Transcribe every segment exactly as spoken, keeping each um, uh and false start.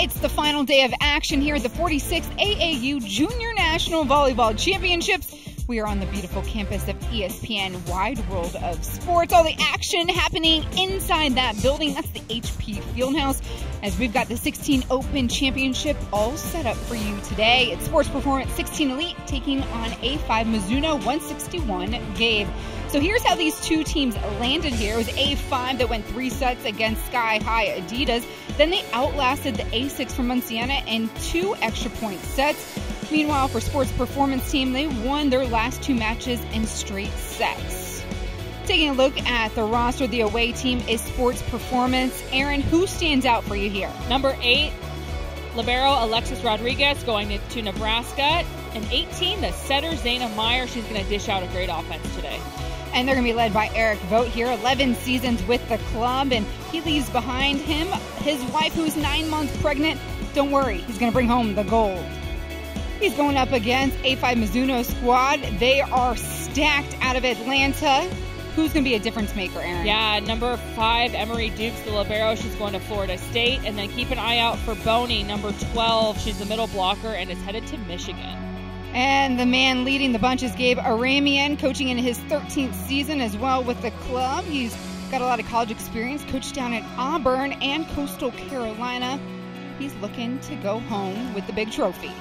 It's the final day of action here at the forty-sixth A A U Junior National Volleyball Championships. We are on the beautiful campus of E S P N Wide World of Sports. All the action happening inside that building. That's the H P Fieldhouse, as we've got the sixteen Open Championship all set up for you today. It's Sports Performance sixteen Elite taking on A five Mizuno one sixty-one Gabe. So here's how these two teams landed here. It was A five that went three sets against Sky High Adidas. Then they outlasted the A six from Munciana in two extra point sets. Meanwhile, for Sports Performance team, they won their last two matches in straight sets. Taking a look at the roster, the away team is Sports Performance. Aaron, who stands out for you here? Number eight, libero Alexis Rodriguez going to, to Nebraska. And eighteen, the setter Zaina Meyer. She's going to dish out a great offense today. And they're going to be led by Eric Vogt here, eleven seasons with the club, and he leaves behind him his wife, who's nine months pregnant. Don't worry, he's going to bring home the gold. He's going up against A five Mizuno squad. They are stacked out of Atlanta. Who's going to be a difference maker, Aaron? Yeah, number five, Emery Dukes, the libero. She's going to Florida State. And then keep an eye out for Boney, number twelve. She's the middle blocker and is headed to Michigan. And the man leading the bunch is Gabe Aramian, coaching in his thirteenth season as well with the club. He's got a lot of college experience, coached down at Auburn and Coastal Carolina. He's looking to go home with the big trophy.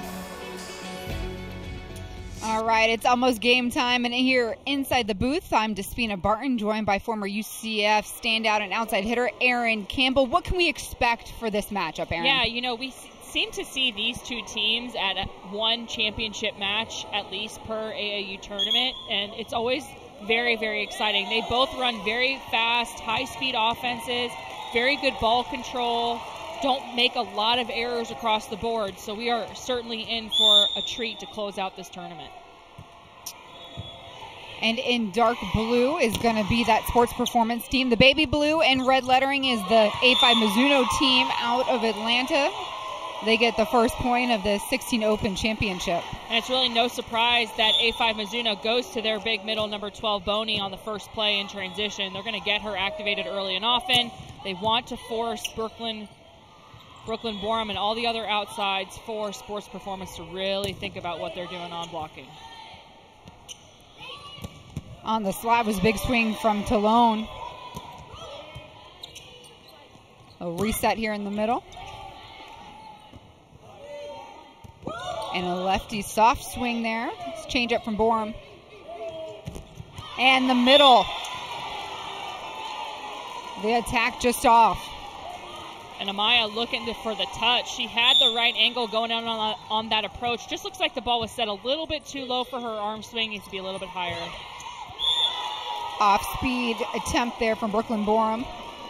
All right, it's almost game time, and here inside the booth, I'm Despina Barton, joined by former U C F standout and outside hitter Aaron Campbell. What can we expect for this matchup, Aaron? Yeah, you know, we seem to see these two teams at one championship match at least per A A U tournament, and it's always very, very exciting. They both run very fast, high-speed offenses, very good ball control, don't make a lot of errors across the board, so we are certainly in for a treat to close out this tournament. And in dark blue is going to be that Sports Performance team. The baby blue and red lettering is the A five Mizuno team out of Atlanta. They get the first point of the sixteen Open Championship. And it's really no surprise that A five Mizuno goes to their big middle, number twelve, Boney, on the first play in transition. They're going to get her activated early and often. They want to force Brooklyn, Brooklyn Borum and all the other outsides for Sports Performance to really think about what they're doing on blocking. On the slab was a big swing from Talone. A reset here in the middle. And a lefty soft swing there. Let's change up from Borum. And the middle. The attack just off. And Amaya looking to, for the touch. She had the right angle going down on, on that approach. Just looks like the ball was set a little bit too low for her arm swing. Needs to be a little bit higher. Off-speed attempt there from Brooklyn Borum.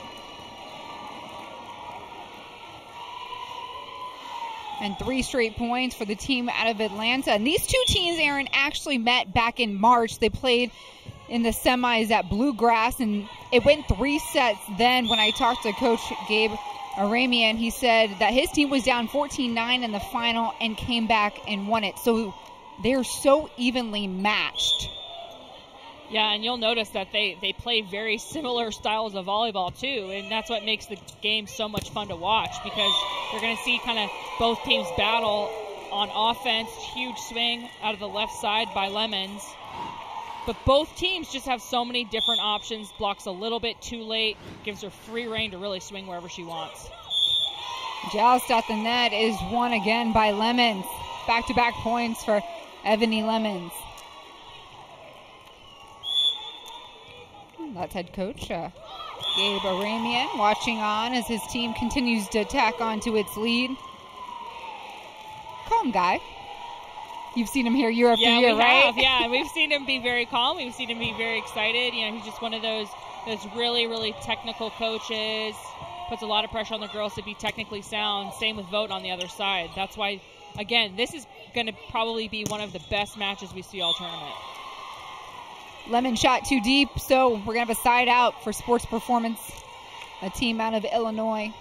And three straight points for the team out of Atlanta. And these two teams, Aaron, actually met back in March. They played in the semis at Bluegrass, and it went three sets. Then when I talked to Coach Gabe Aramian, he said that his team was down fourteen nine in the final and came back and won it. So they're so evenly matched. Yeah, and you'll notice that they, they play very similar styles of volleyball too, and that's what makes the game so much fun to watch, because you're going to see kind of both teams battle on offense. Huge swing out of the left side by Lemons. But both teams just have so many different options. Blocks a little bit too late, gives her free reign to really swing wherever she wants. Joust at the net is won again by Lemons. Back-to-back points for Ebony Lemons. That's head coach uh, Gabe Aramian watching on as his team continues to attack onto its lead. Calm guy. You've seen him here year after yeah, year, we right? Have, yeah, we've seen him be very calm. We've seen him be very excited. You know, he's just one of those those really, really technical coaches. Puts a lot of pressure on the girls to be technically sound. Same with Vogt on the other side. That's why, again, this is going to probably be one of the best matches we see all tournament. Lemon shot too deep, so we're going to have a side out for Sports Performance, a team out of Illinois.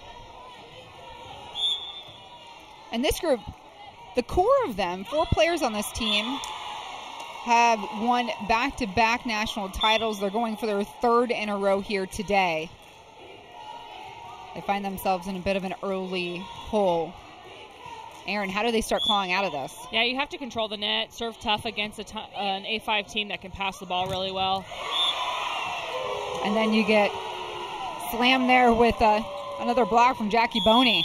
And this group, the core of them, four players on this team, have won back-to-back national titles. They're going for their third in a row here today. They find themselves in a bit of an early hole. Aaron, how do they start clawing out of this? Yeah, you have to control the net, serve tough against a t- uh, an A five team that can pass the ball really well. And then you get slammed there with uh, another block from Jackie Boney.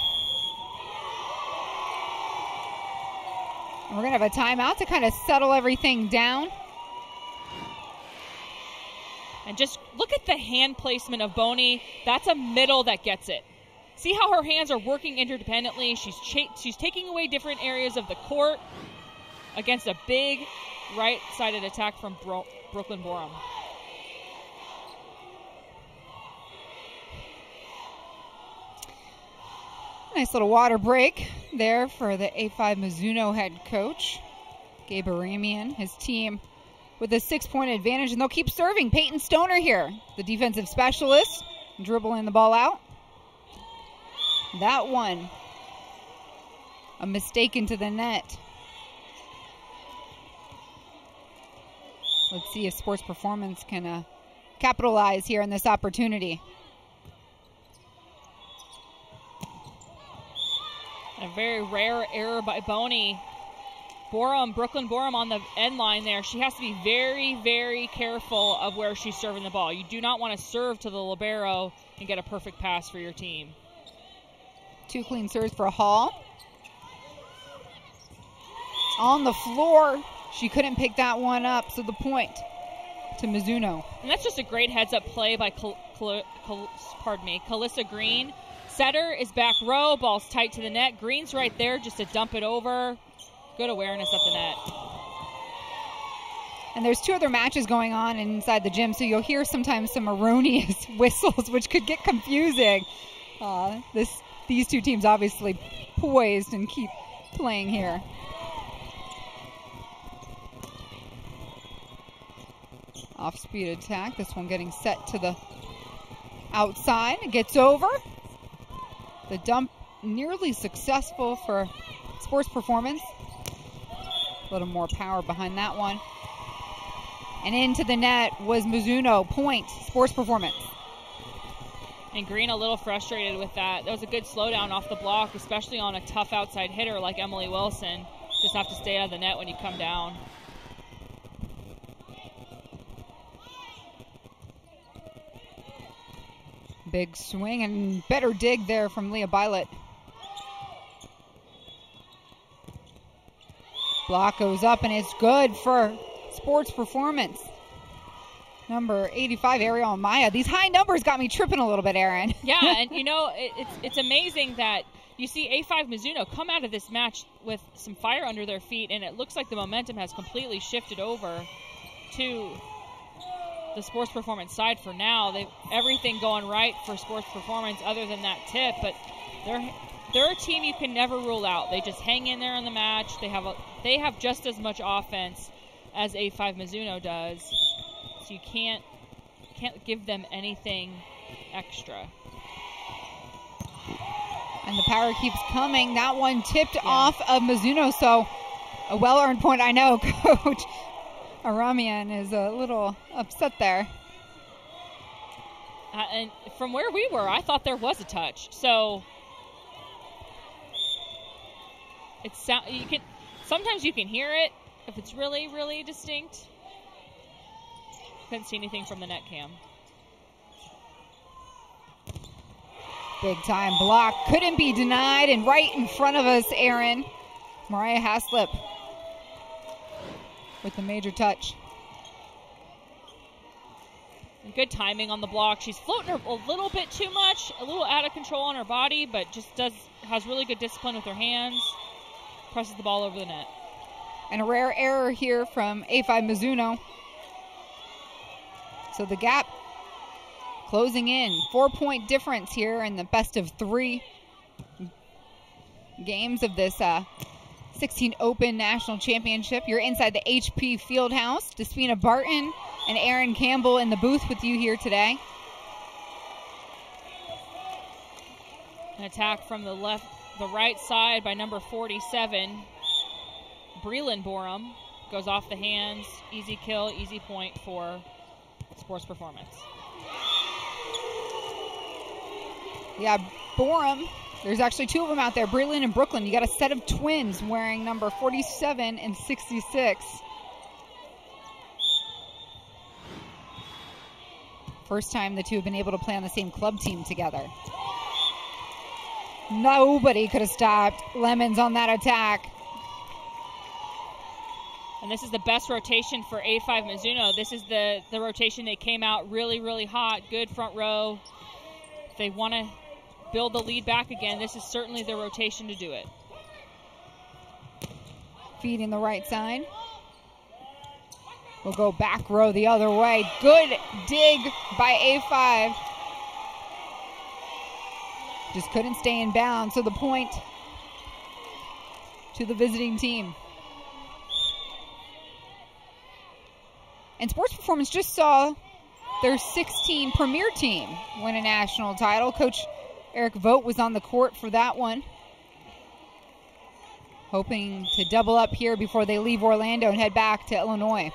And we're going to have a timeout to kind of settle everything down. And just look at the hand placement of Boney. That's a middle that gets it. See how her hands are working interdependently. She's cha- she's taking away different areas of the court against a big right-sided attack from Bro- Brooklyn Borum. Nice little water break there for the A five Mizuno head coach, Gabe Aramian, his team with a six-point advantage, and they'll keep serving. Peyton Stoner here, the defensive specialist, dribbling the ball out. That one, a mistake into the net. Let's see if Sports Performance can uh, capitalize here in this opportunity. A very rare error by Boney. Borum, Brooklyn Borum on the end line there. She has to be very, very careful of where she's serving the ball. You do not want to serve to the libero and get a perfect pass for your team. Two clean serves for Hall. On the floor. She couldn't pick that one up, so the point to Mizuno. And that's just a great heads-up play by Cal- Cal- Cal- pardon me, Calissa Green. Setter is back row, ball's tight to the net. Green's right there just to dump it over. Good awareness at the net. And there's two other matches going on inside the gym, so you'll hear sometimes some erroneous whistles, which could get confusing. Uh, this These two teams obviously poised and keep playing here. Off-speed attack. This one getting set to the outside. It gets over. The dump nearly successful for Sports Performance. A little more power behind that one. And into the net was Mizuno. Point, Sports Performance. And Green a little frustrated with that. That was a good slowdown off the block, especially on a tough outside hitter like Emily Wilson. Just have to stay out of the net when you come down. Big swing and better dig there from Leah Bilot. Block goes up and it's good for Sports Performance. Number eighty-five, Ariel Maya. These high numbers got me tripping a little bit, Aaron. Yeah, and you know, it, it's it's amazing that you see A five Mizuno come out of this match with some fire under their feet, and it looks like the momentum has completely shifted over to the Sports Performance side for now. They've everything going right for Sports Performance other than that tip, but they're they're a team you can never rule out. They just hang in there in the match. They have a they have just as much offense as A five Mizuno does, so you can't can't give them anything extra. And the power keeps coming. That one tipped yeah. off of Mizuno, so a well-earned point. I know, Coach Aramian is a little upset there. Uh, and from where we were, I thought there was a touch. So it's sound you can sometimes you can hear it if it's really really distinct. Couldn't see anything from the net cam. Big time block couldn't be denied, and right in front of us, Aaron, Mariah Haslip with the major touch. And good timing on the block. She's floating her a little bit too much, a little out of control on her body, but just does has really good discipline with her hands. Presses the ball over the net. And a rare error here from A five Mizuno. So the gap closing in. Four-point difference here in the best of three games of this uh, sixteen Open National Championship. You're inside the H P Fieldhouse. Despina Barton and Aaron Campbell in the booth with you here today. An attack from the left, the right side by number forty-seven, Breland Borum. Goes off the hands. Easy kill, easy point for Sports Performance. Yeah, Borum. There's actually two of them out there, Breland and Brooklyn. You got a set of twins wearing number forty-seven and sixty-six. First time the two have been able to play on the same club team together. Nobody could have stopped Lemons on that attack. And this is the best rotation for A five Mizuno. This is the, the rotation they came out really, really hot. Good front row. If they want to build the lead back again, this is certainly the rotation to do it. Feeding the right side. We'll go back row the other way. Good dig by A five. Just couldn't stay in bounds, so the point to the visiting team. And Sports Performance just saw their sixteen Premier team win a national title. Coach Eric Vogt was on the court for that one, hoping to double up here before they leave Orlando and head back to Illinois.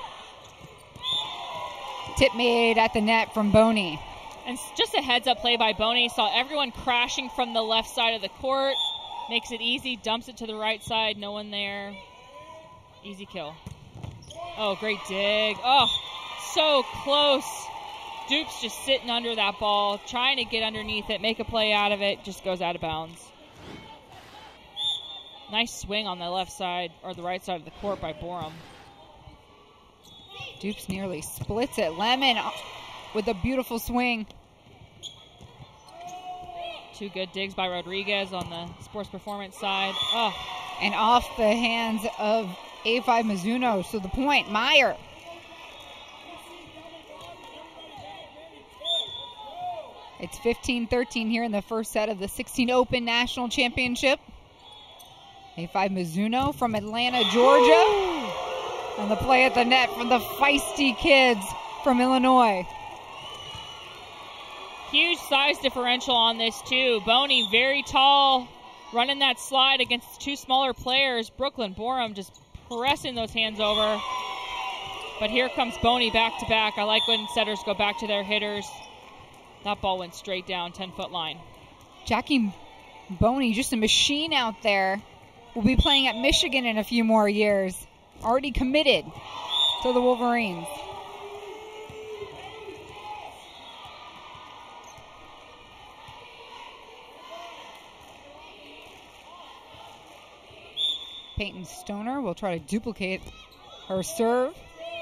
Tip made at the net from Boney. And just a heads-up play by Boney. Saw everyone crashing from the left side of the court. Makes it easy, dumps it to the right side, no one there. Easy kill. Oh, great dig. Oh, so close. Dupes just sitting under that ball, trying to get underneath it, make a play out of it, just goes out of bounds. Nice swing on the left side, or the right side of the court by Borum. Dupes nearly splits it. Lemon with a beautiful swing. Two good digs by Rodriguez on the Sports Performance side. Oh. And off the hands of A five Mizuno. So the point, Meyer. It's fifteen thirteen here in the first set of the sixteen Open National Championship. A five Mizuno from Atlanta, Georgia. Ooh. And the play at the net from the feisty kids from Illinois. Huge size differential on this too. Boney very tall, running that slide against two smaller players. Brooklyn Borum just pressing those hands over. But here comes Boney back to back. I like when setters go back to their hitters. That ball went straight down, ten-foot line. Jackie Boney, just a machine out there. Will be playing at Michigan in a few more years. Already committed to the Wolverines. Peyton Stoner will try to duplicate her serve.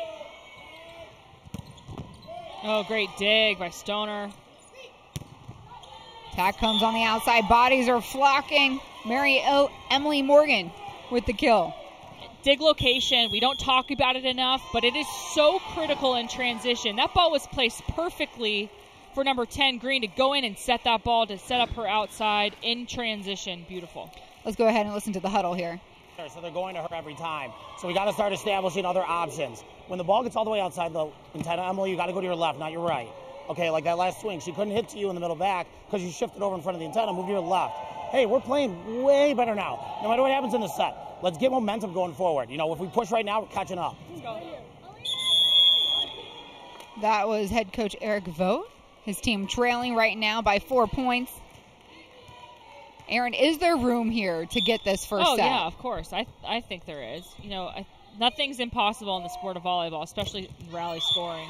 Oh, great dig by Stoner. Attack comes on the outside. Bodies are flocking. Mary o Emily Morgan with the kill. Dig location, we don't talk about it enough, but it is so critical in transition. That ball was placed perfectly for number ten, Green, to go in and set that ball, to set up her outside in transition. Beautiful. Let's go ahead and listen to the huddle here. So they're going to her every time. So we got to start establishing other options. When the ball gets all the way outside the antenna, Emily, you got to go to your left, not your right. Okay, like that last swing. She couldn't hit to you in the middle back because you shifted over in front of the antenna, move to your left. Hey, we're playing way better now. No matter what happens in the set, let's get momentum going forward. You know, if we push right now, we're catching up. That was head coach Eric Vogt. His team trailing right now by four points. Aaron, is there room here to get this first oh, set? Oh, yeah, of course. I I think there is. You know, I, nothing's impossible in the sport of volleyball, especially rally scoring.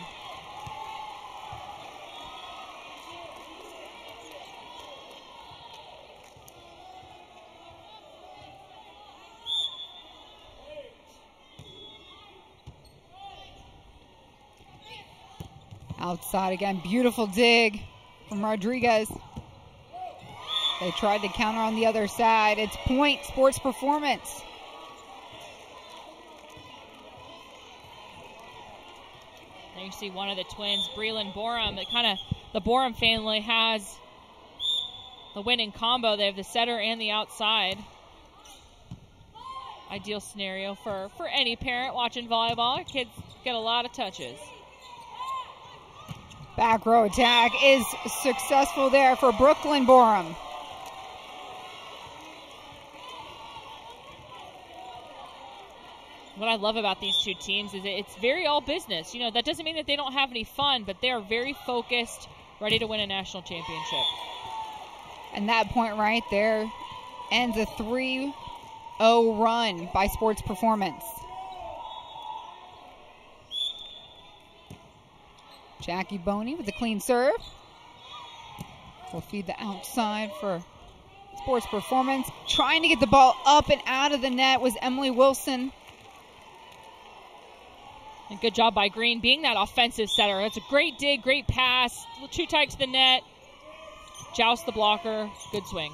Outside again, beautiful dig from Rodriguez. They tried to counter on the other side. It's point, Sports Performance. There you see one of the twins, Breland Borum. That kind of, the Borum family has the winning combo. They have the setter and the outside. Ideal scenario for, for any parent watching volleyball. Kids get a lot of touches. Back row attack is successful there for Brooklyn Borum. What I love about these two teams is it's very all business. You know, that doesn't mean that they don't have any fun, but they are very focused, ready to win a national championship. And that point right there ends a three oh run by Sports Performance. Jackie Boney with a clean serve. We'll feed the outside for Sports Performance. Trying to get the ball up and out of the net was Emily Wilson. And good job by Green being that offensive setter. That's a great dig, great pass. Too tight to the net. Joust the blocker. Good swing.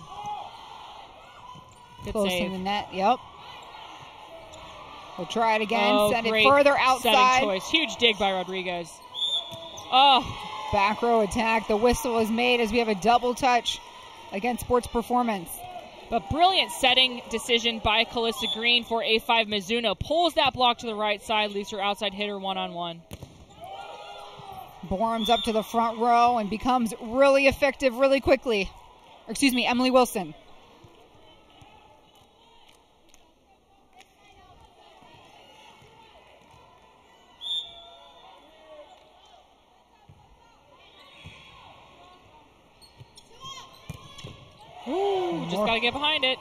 Good Close save. in the net, yep. We'll try it again. Oh, Send it great further outside. setting choice. Huge dig by Rodriguez. Oh. Back row attack. The whistle is made as we have a double touch against Sports Performance. But brilliant setting decision by Calista Green for A five Mizuno. Pulls that block to the right side, leaves her outside hitter one-on-one. Borms up to the front row and becomes really effective really quickly. Or, excuse me, Emily Wilson. Ooh, just got to get behind it.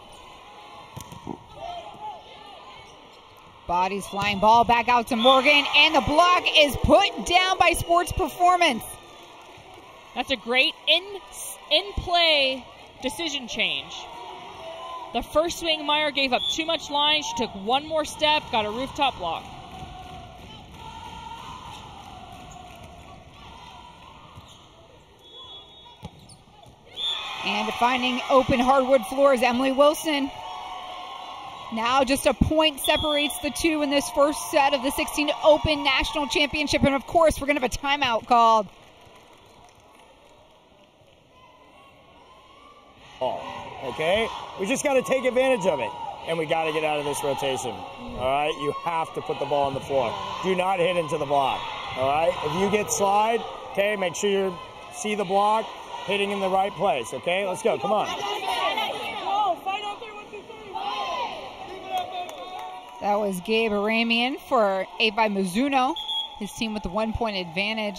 Bodies flying, ball back out to Morgan, and the block is put down by Sports Performance. That's a great in in play decision change. The first swing, Meyer gave up too much line. She took one more step, got a rooftop block. And finding open hardwood floors, Emily Wilson. Now just a point separates the two in this first set of the sixteen Open National Championship. And of course, we're going to have a timeout called. Oh, okay? We just got to take advantage of it. And we got to get out of this rotation. All right? You have to put the ball on the floor. Do not hit into the block. All right? If you get slide, okay, make sure you see the block. Hitting in the right place, okay? Let's go, come on. That was Gabe Aramian for A five Mizuno. His team with the one-point advantage.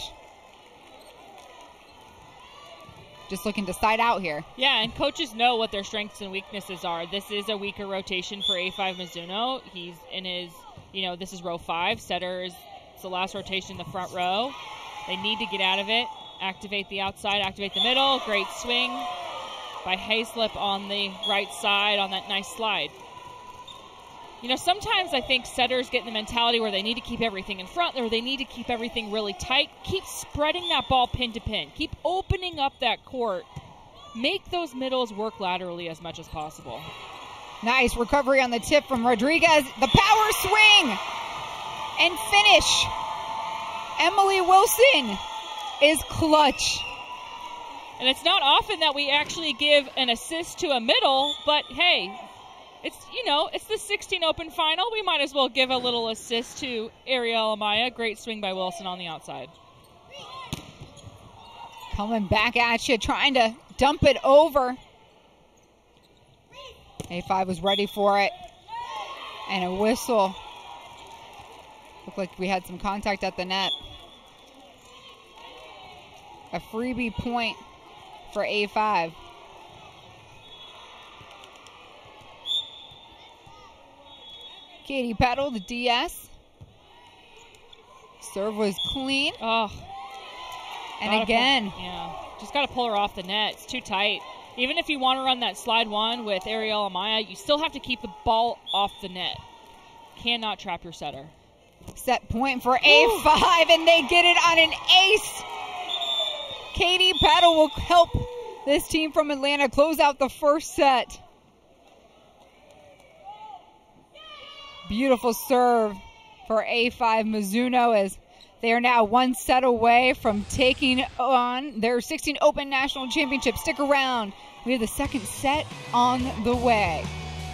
Just looking to side out here. Yeah, and coaches know what their strengths and weaknesses are. This is a weaker rotation for A five Mizuno. He's in his, you know, this is row five. Setter is it's the last rotation in the front row. They need to get out of it. Activate the outside, activate the middle. Great swing by Hayslip on the right side on that nice slide. You know, sometimes I think setters get in the mentality where they need to keep everything in front, or they need to keep everything really tight. Keep spreading that ball pin to pin. Keep opening up that court. Make those middles work laterally as much as possible. Nice recovery on the tip from Rodriguez. The power swing and finish. Emily Wilson is clutch. And it's not often that we actually give an assist to a middle, but hey, it's, you know, it's the sixteen Open final. We might as well give a little assist to Ariel Amaya. Great swing by Wilson on the outside. Coming back at you, trying to dump it over. A five was ready for it. And a whistle. Looked like we had some contact at the net. A freebie point for A five. Katie Petal, the D S. Serve was clean. Oh. And again. Pull, yeah, just got to pull her off the net. It's too tight. Even if you want to run that slide one with Ariel Amaya, you still have to keep the ball off the net. Cannot trap your setter. Set point for A five, and they get it on an ace. Katie Petal will help this team from Atlanta close out the first set. Beautiful serve for A five Mizuno as they are now one set away from taking on their sixteen Open National Championship. Stick around. We have the second set on the way.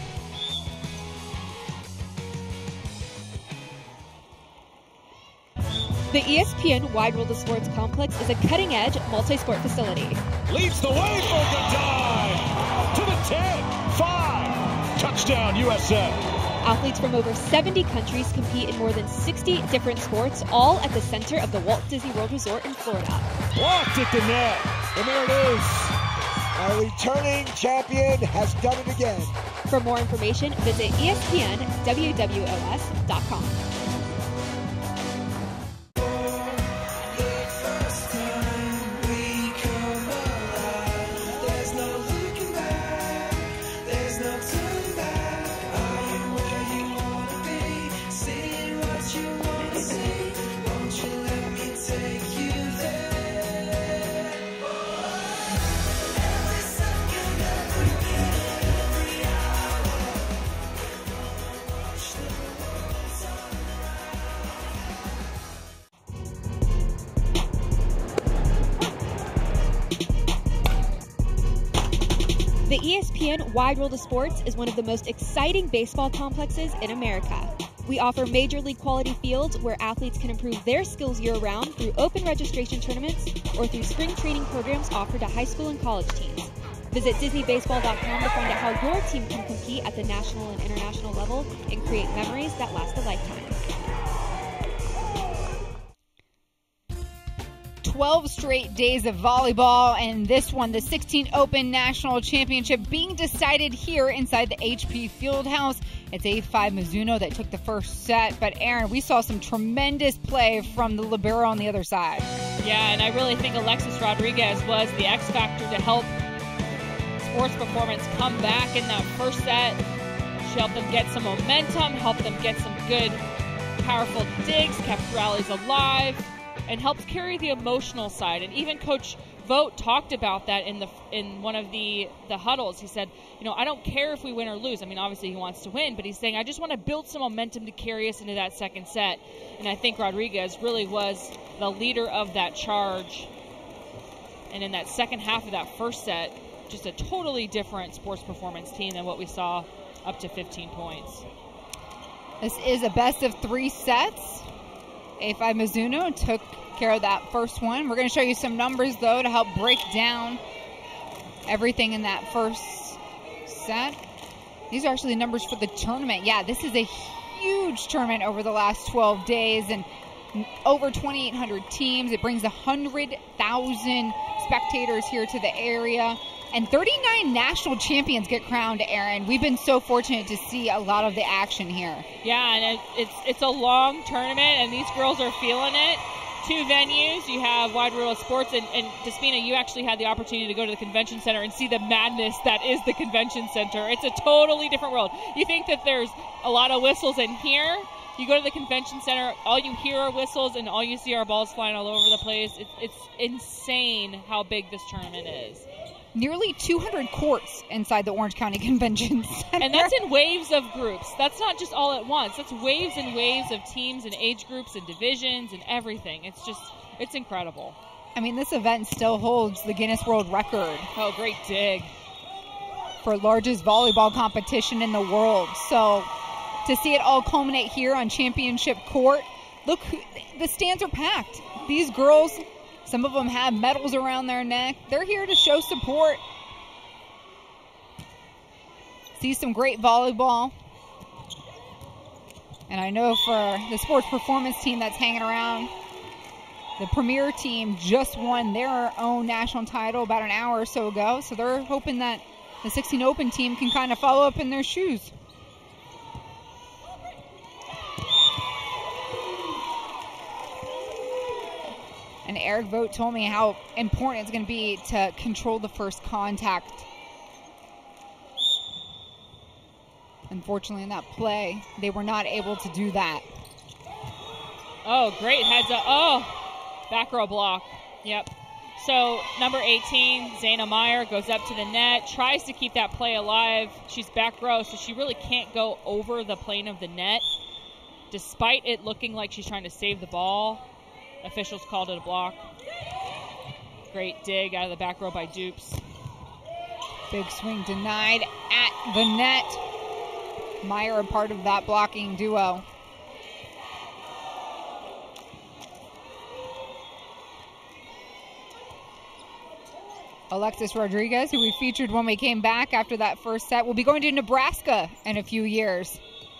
The E S P N Wide World of Sports Complex is a cutting-edge multi-sport facility. Leads the way for Goodine. To the ten, five. Touchdown, U S A. Athletes from over seventy countries compete in more than sixty different sports, all at the center of the Walt Disney World Resort in Florida. Blocked at the net. And there it is. Our returning champion has done it again. For more information, visit E S P N W W O S dot com. The E S P N Wide World of Sports is one of the most exciting baseball complexes in America. We offer major league quality fields where athletes can improve their skills year-round through open registration tournaments or through spring training programs offered to high school and college teams. Visit Disney Baseball dot com to find out how your team can compete at the national and international level and create memories that last a lifetime. twelve straight days of volleyball, and this one, the sixteen Open National Championship, being decided here inside the H P Fieldhouse. It's A five Mizuno that took the first set, but Aaron, we saw some tremendous play from the libero on the other side. Yeah, and I really think Alexis Rodriguez was the X factor to help sports performance come back in that first set. She helped them get some momentum, helped them get some good, powerful digs, kept rallies alive, and helps carry the emotional side. And even Coach Vogt talked about that in the in one of the the huddles. He said, you know, I don't care if we win or lose. I mean, obviously he wants to win, but he's saying, I just want to build some momentum to carry us into that second set. And I think Rodriguez really was the leader of that charge. And in that second half of that first set, just a totally different sports performance team than what we saw up to fifteen points. This is a best of three sets. A five Mizuno took care of that first one. We're going to show you some numbers, though, to help break down everything in that first set. These are actually the numbers for the tournament. Yeah, this is a huge tournament over the last twelve days, and over twenty-eight hundred teams. It brings one hundred thousand spectators here to the area. And thirty-nine national champions get crowned, Aaron. We've been so fortunate to see a lot of the action here. Yeah, and it, it's it's a long tournament, and these girls are feeling it. Two venues. You have Wide World of Sports, and, and Despina, you actually had the opportunity to go to the convention center and see the madness that is the convention center. It's a totally different world. You think that there's a lot of whistles in here. You go to the convention center, all you hear are whistles, and all you see are balls flying all over the place. It's, it's insane how big this tournament is. Nearly two hundred courts inside the Orange County Convention Center. And that's in waves of groups. That's not just all at once. That's waves and waves of teams and age groups and divisions and everything. It's just, it's incredible. I mean, this event still holds the Guinness World Record. Oh, great dig. For largest volleyball competition in the world. So to see it all culminate here on Championship Court, look, the stands are packed. These girls, some of them have medals around their neck. They're here to show support. See some great volleyball. And I know for the sports performance team that's hanging around, the premier team just won their own national title about an hour or so ago. So they're hoping that the sixteen Open team can kind of follow up in their shoes. And Eric Vogt told me how important it's going to be to control the first contact. Unfortunately, in that play, they were not able to do that. Oh, great heads up. Oh, back row block. Yep. So number eighteen, Zaina Meyer, goes up to the net, tries to keep that play alive. She's back row, so she really can't go over the plane of the net. Despite it looking like she's trying to save the ball, officials called it a block. Great dig out of the back row by Dupes. Big swing denied at the net. Meyer a part of that blocking duo. Alexis Rodriguez, who we featured when we came back after that first set, will be going to Nebraska in a few years.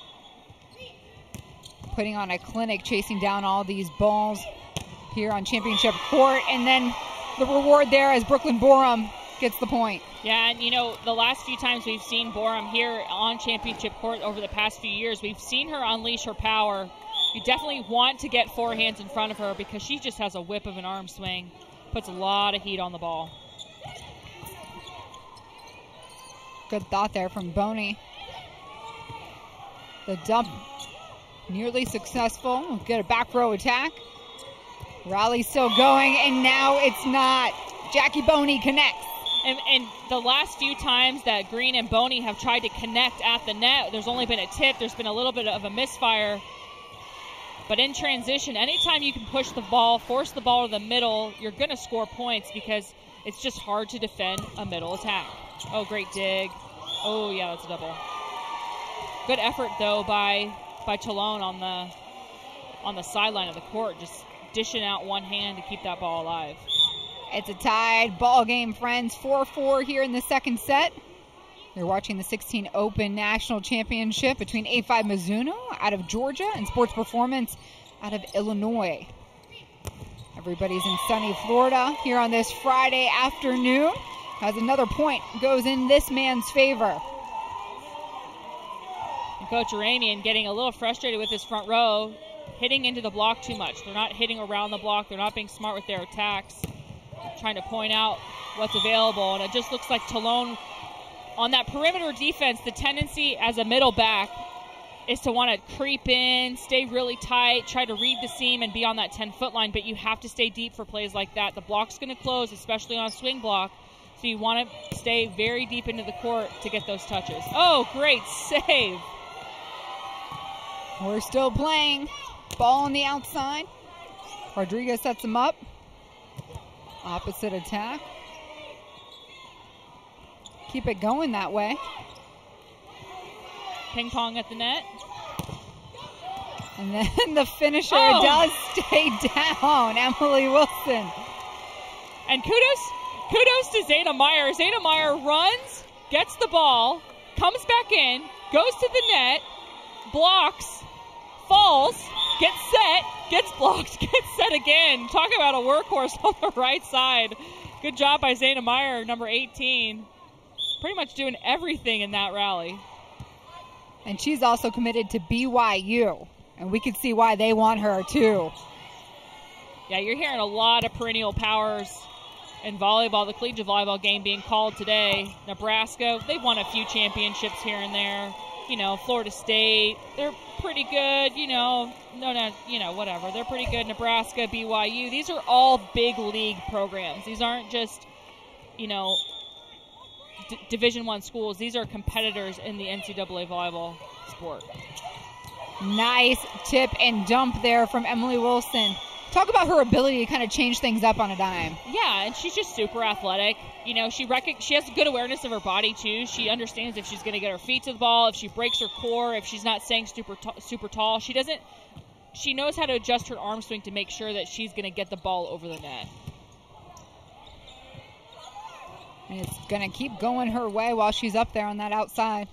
Putting on a clinic, chasing down all these balls here on Championship Court. And then the reward there as Brooklyn Borum gets the point. Yeah, and you know, the last few times we've seen Borum here on championship court over the past few years, we've seen her unleash her power. You definitely want to get forehands in front of her because she just has a whip of an arm swing. Puts a lot of heat on the ball. Good thought there from Boney. The dump nearly successful. We'll get a back row attack. Rally still going, and now it's not. Jackie Boney connects. And, and the last few times that Green and Boney have tried to connect at the net, there's only been a tip. There's been a little bit of a misfire. But in transition, anytime you can push the ball, force the ball to the middle, you're going to score points because it's just hard to defend a middle attack. Oh, great dig. Oh, yeah, that's a double. Good effort, though, by by Talone on the on the sideline of the court, just dishing out one hand to keep that ball alive. It's a tied ball game, friends. four four here in the second set. You're watching the sixteen Open National Championship between A five Mizuno out of Georgia and Sports Performance out of Illinois. Everybody's in sunny Florida here on this Friday afternoon as another point goes in this man's favor. And Coach Aramian getting a little frustrated with his front row, hitting into the block too much. They're not hitting around the block. They're not being smart with their attacks, trying to point out what's available. And it just looks like Talone, on that perimeter defense, the tendency as a middle back is to want to creep in, stay really tight, try to read the seam and be on that ten-foot line, but you have to stay deep for plays like that. The block's going to close, especially on a swing block, so you want to stay very deep into the court to get those touches. Oh, great save. We're still playing. Ball on the outside. Rodriguez sets him up. Opposite attack. Keep it going that way. Ping pong at the net. And then the finisher oh. does stay down. Emily Wilson. And kudos, kudos to Zayna Meyer. Zayna Meyer runs, gets the ball, comes back in, goes to the net, blocks, falls, gets set, gets blocked, gets set again. Talk about a workhorse on the right side. Good job by Zayna Meyer, number eighteen. Pretty much doing everything in that rally. And she's also committed to B Y U. And we can see why they want her too. Yeah, you're hearing a lot of perennial powers in volleyball. The collegiate volleyball game being called today. Nebraska, they've won a few championships here and there. You know, Florida State, they're pretty good. You know, no, no, you know, whatever. They're pretty good. Nebraska, B Y U, these are all big league programs. These aren't just, you know, D- Division One schools. These are competitors in the N C double A volleyball sport. Nice tip and dump there from Emily Wilson. Talk about her ability to kind of change things up on a dime. Yeah, and she's just super athletic. You know, she rec- she has good awareness of her body, too. She understands if she's going to get her feet to the ball, if she breaks her core, if she's not staying super, t- super tall. She doesn't, she knows how to adjust her arm swing to make sure that she's going to get the ball over the net. And it's going to keep going her way while she's up there on that outside.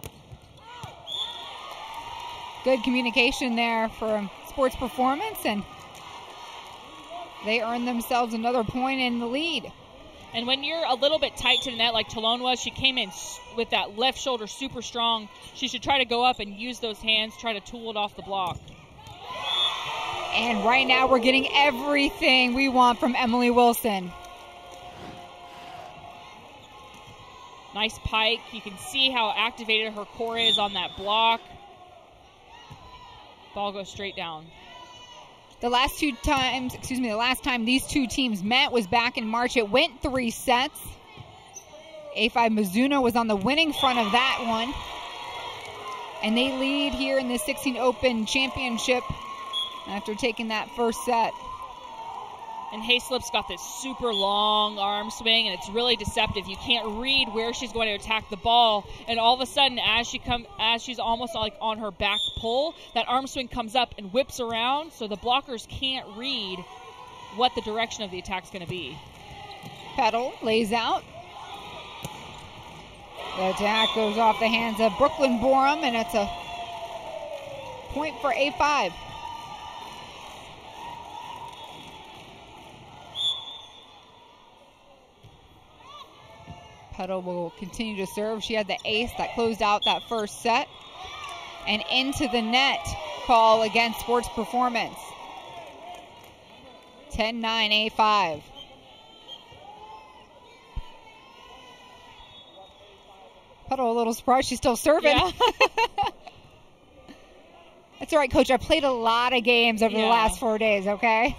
Good communication there for Sports Performance, and they earn themselves another point in the lead. And when you're a little bit tight to the net like Talone was, she came in with that left shoulder super strong. She should try to go up and use those hands, try to tool it off the block. And right now we're getting everything we want from Emily Wilson. Nice pike. You can see how activated her core is on that block. Ball goes straight down. The last two times, excuse me, the last time these two teams met was back in March. It went three sets. A five Mizuno was on the winning front of that one. And they lead here in the sixteen Open Championship after taking that first set. And Hayslip's got this super long arm swing, and it's really deceptive. You can't read where she's going to attack the ball, and all of a sudden, as she come, as she's almost like on her back pull, that arm swing comes up and whips around, so the blockers can't read what the direction of the attack's going to be. Petal lays out. The attack goes off the hands of Brooklyn Borum, and it's a point for A five. Petal will continue to serve. She had the ace that closed out that first set. And into the net, call against Sports Performance. ten nine A five. Petal a little surprised she's still serving. Yeah. That's all right, Coach. I played a lot of games over yeah. the last four days, okay?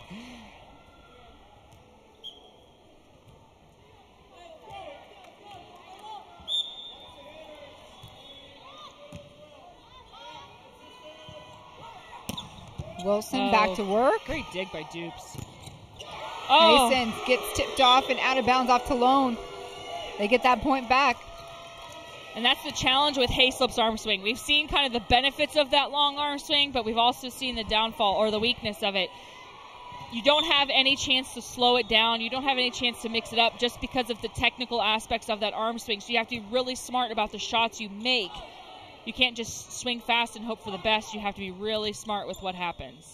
Wilson oh, back to work. Great dig by Dupes. Oh. Masons gets tipped off and out of bounds off Talone. They get that point back. And that's the challenge with Hayslip's arm swing. We've seen kind of the benefits of that long arm swing, but we've also seen the downfall or the weakness of it. You don't have any chance to slow it down. You don't have any chance to mix it up just because of the technical aspects of that arm swing. So you have to be really smart about the shots you make. You can't just swing fast and hope for the best. You have to be really smart with what happens.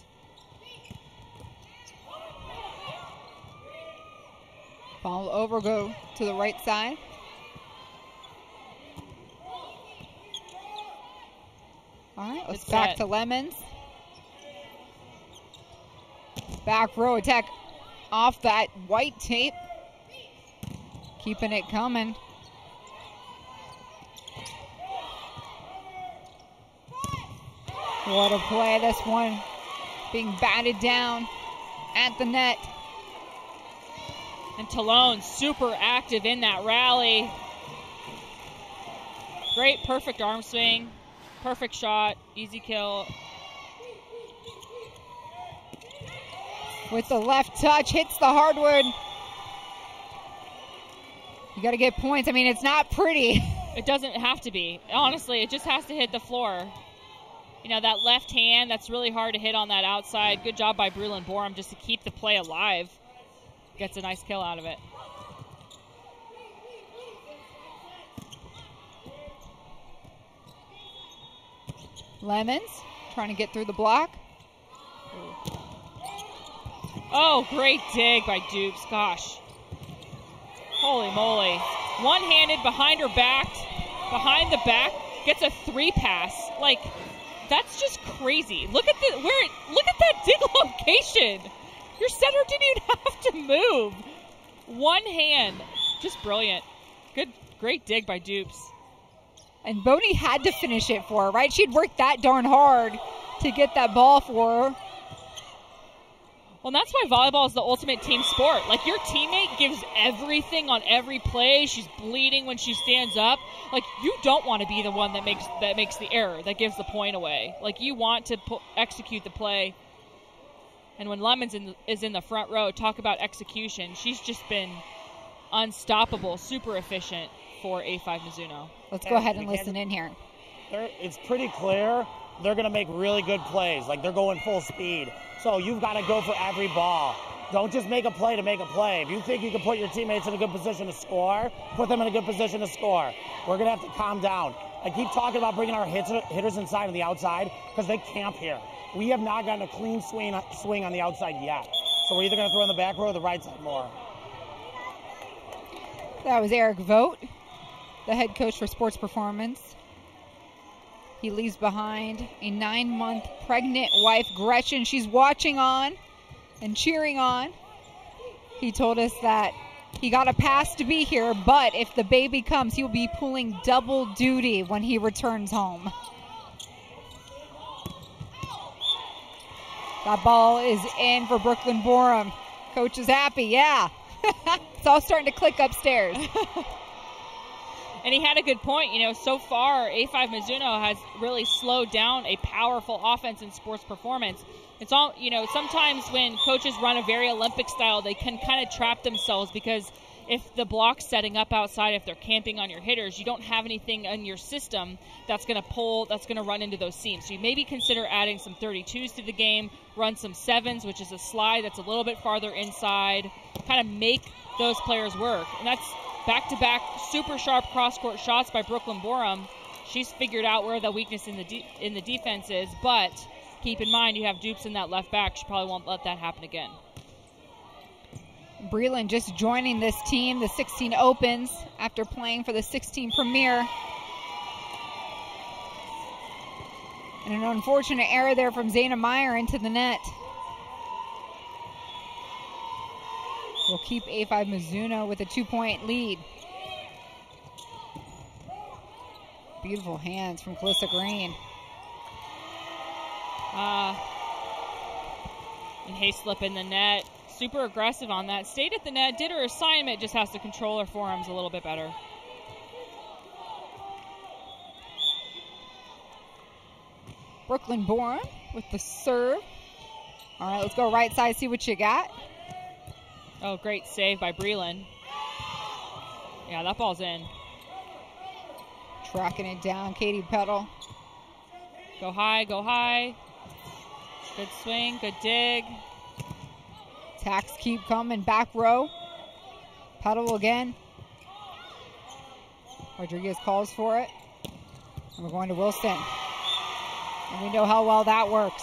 Ball over, go to the right side. All right, let's Good back set. to Lemons. Back row attack off that white tape. Keeping it coming. What a play, this one being batted down at the net. And Talone super active in that rally. Great, perfect arm swing. Perfect shot, easy kill. With the left touch, hits the hardwood. You got to get points. I mean, it's not pretty. It doesn't have to be. Honestly, it just has to hit the floor. You know, that left hand, that's really hard to hit on that outside. Good job by Brulin Borum just to keep the play alive. Gets a nice kill out of it. Lemons trying to get through the block. Oh, great dig by Dupes. Gosh. Holy moly. One-handed behind her back, behind the back, gets a three pass. Like, that's just crazy. Look at the where look at that dig location. Your setter didn't even have to move. One hand. Just brilliant. Good great dig by Dupes. And Boney had to finish it for her, right? She'd worked that darn hard to get that ball for her. Well, that's why volleyball is the ultimate team sport. Like, your teammate gives everything on every play. She's bleeding when she stands up. Like, you don't want to be the one that makes that makes the error, that gives the point away. Like, you want to pu- execute the play. And when Lemons in, is in the front row, talk about execution. She's just been unstoppable, super efficient for A five Mizuno. Let's go ahead and listen in here. It's pretty clear they're going to make really good plays. Like, they're going full speed. So you've got to go for every ball. Don't just make a play to make a play. If you think you can put your teammates in a good position to score, put them in a good position to score. We're going to have to calm down. I keep talking about bringing our hits, hitters inside and the outside because they camp here. We have not gotten a clean swing, swing on the outside yet. So we're either going to throw in the back row or the right side more. That was Eric Vogt, the head coach for Sports Performance. He leaves behind a nine-month pregnant wife, Gretchen. She's watching on and cheering on. He told us that he got a pass to be here, but if the baby comes, he'll be pulling double duty when he returns home. That ball is in for Brooklyn Borum. Coach is happy, yeah. It's all starting to click upstairs. And he had a good point. You know, so far, A five Mizuno has really slowed down a powerful offense in Sports Performance. It's all, you know, sometimes when coaches run a very Olympic style, they can kind of trap themselves because if the block's setting up outside, if they're camping on your hitters, you don't have anything in your system that's going to pull, that's going to run into those seams. So you maybe consider adding some thirty-twos to the game, run some sevens, which is a slide that's a little bit farther inside, kind of make those players work. And that's back-to-back super sharp cross-court shots by Brooklyn Borum. She's figured out where the weakness in the de- in the defense is, but keep in mind you have Dupes in that left back. She probably won't let that happen again. Breland just joining this team, the sixteen Opens, after playing for the sixteen Premier. And an unfortunate error there from Zayna Meyer into the net. Will keep A five Mizuno with a two-point lead. Beautiful hands from Calissa Green. Uh, and Hayslip in the net. Super aggressive on that. Stayed at the net, did her assignment, just has to control her forearms a little bit better. Brooklyn Bourne with the serve. All right, let's go right side, see what you got. Oh, great save by Breland. Yeah, that ball's in. Tracking it down, Katie Petal. Go high, go high. Good swing, good dig. Attacks keep coming, back row. Petal again. Rodriguez calls for it. And we're going to Wilson. And we know how well that works.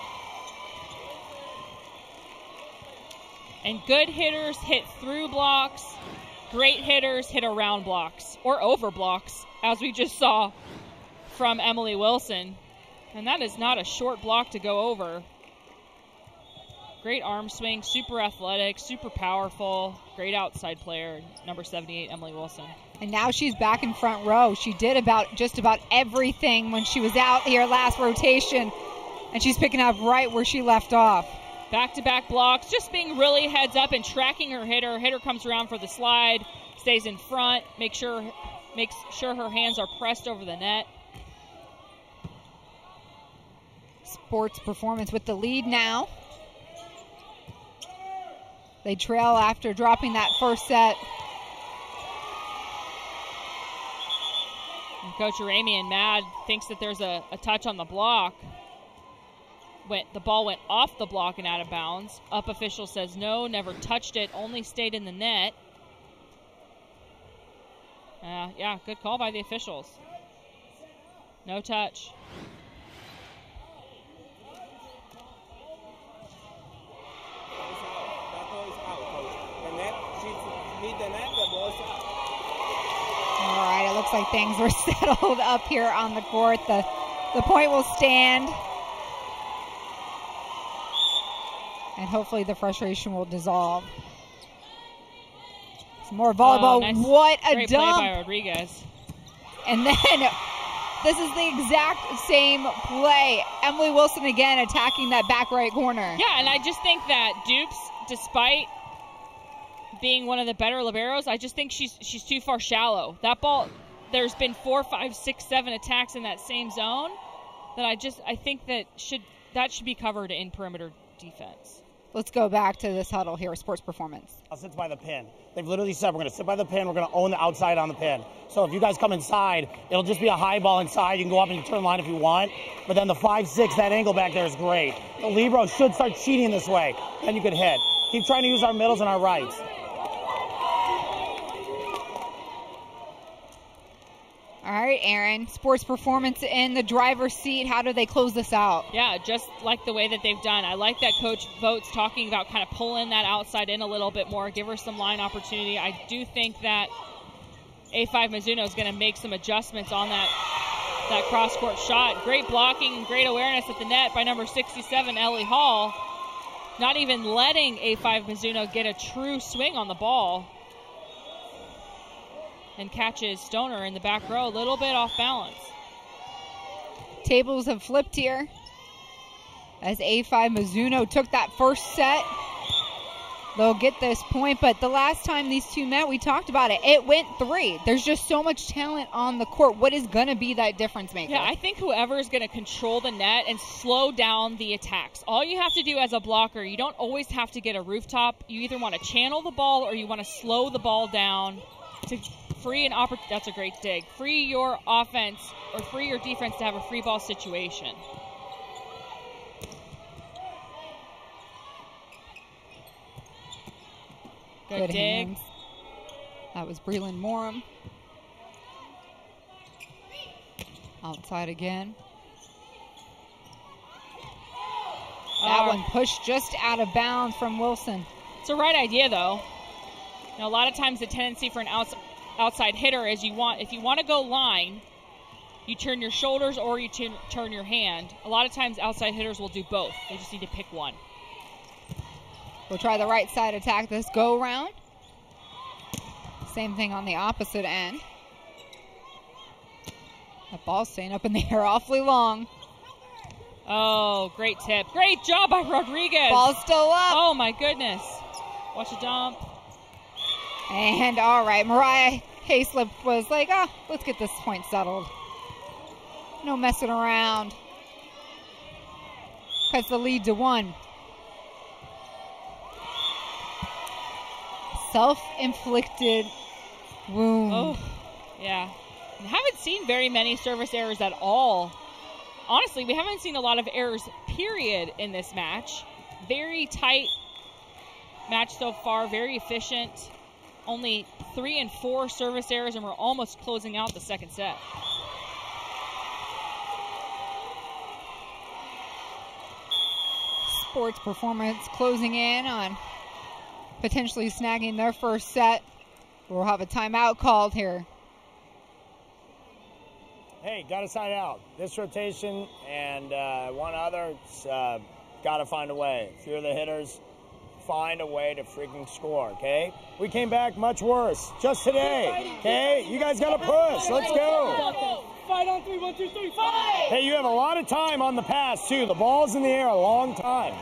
And good hitters hit through blocks. Great hitters hit around blocks or over blocks, as we just saw from Emily Wilson. And that is not a short block to go over. Great arm swing, super athletic, super powerful, great outside player, number seventy-eight, Emily Wilson. And now she's back in front row. She did about just about everything when she was out here last rotation, and she's picking up right where she left off. Back-to-back blocks, just being really heads up and tracking her hitter. Hitter comes around for the slide, stays in front, make sure, makes sure her hands are pressed over the net. Sports Performance with the lead now. They trail after dropping that first set. And Coach Aramian mad, thinks that there's a, a touch on the block. Went, the ball went off the block and out of bounds. Up official says no, never touched it, only stayed in the net. Uh, yeah, good call by the officials. No touch. All right, it looks like things are settled up here on the court. The, the point will stand. And hopefully the frustration will dissolve. Some more volleyball. Oh, nice. What a Great dump. play by Rodriguez. And then this is the exact same play. Emily Wilson again attacking that back right corner. Yeah, and I just think that Dupes, despite being one of the better liberos, I just think she's she's too far shallow. That ball, there's been four, five, six, seven attacks in that same zone that I just I think that should that should be covered in perimeter defense. Let's go back to this huddle here, Sports Performance. I'll sit by the pin. They've literally said we're going to sit by the pin. We're going to own the outside on the pin. So if you guys come inside, it'll just be a high ball inside. You can go up and you turn line if you want. But then the five six, that angle back there is great. The libero should start cheating this way. Then you could hit. Keep trying to use our middles and our rights. All right, Aaron. Sports Performance in the driver's seat. How do they close this out? Yeah, just like the way that they've done. I like that Coach Votes talking about kind of pulling that outside in a little bit more, give her some line opportunity. I do think that A five Mizuno is going to make some adjustments on that, that cross-court shot. Great blocking, great awareness at the net by number sixty-seven, Ellie Hall. Not even letting A five Mizuno get a true swing on the ball. And catches Stoner in the back row, a little bit off balance. Tables have flipped here as A five Mizuno took that first set. They'll get this point, but the last time these two met, we talked about it. It went three. There's just so much talent on the court. What is going to be that difference maker? Yeah, I think whoever is going to control the net and slow down the attacks. All you have to do as a blocker, you don't always have to get a rooftop. You either want to channel the ball or you want to slow the ball down to free an opportunity. That's a great dig. Free your offense or free your defense to have a free ball situation. Good, Good dig. hands. That was Breland Morum. Outside again. That Uh, one pushed just out of bounds from Wilson. It's the right idea, though. Now, a lot of times the tendency for an outs outside hitter is you want, if you want to go line, you turn your shoulders or you turn, turn your hand. A lot of times outside hitters will do both. They just need to pick one. We'll try the right side attack this go round. Same thing on the opposite end. That ball's staying up in the air awfully long. Oh, great tip. Great job by Rodriguez. Ball's still up. Oh, my goodness. Watch the dump. And all right, Mariah Hayslip was like, ah, oh, let's get this point settled. No messing around. Cuts the lead to one. Self-inflicted wound. Oh, yeah. I haven't seen very many service errors at all. Honestly, we haven't seen a lot of errors, period, in this match. Very tight match so far, very efficient. Only three and four service errors, and we're almost closing out the second set. Sports Performance closing in on potentially snagging their first set. We'll have a timeout called here. Hey, got to sign out. This rotation and uh, one other, uh, got to find a way. If you're the hitters, find a way to freaking score, okay? We came back much worse just today, okay? You guys got to push. Let's go. Fight on three, one, two, three, fight! Hey, you have a lot of time on the pass, too. The ball's in the air a long time.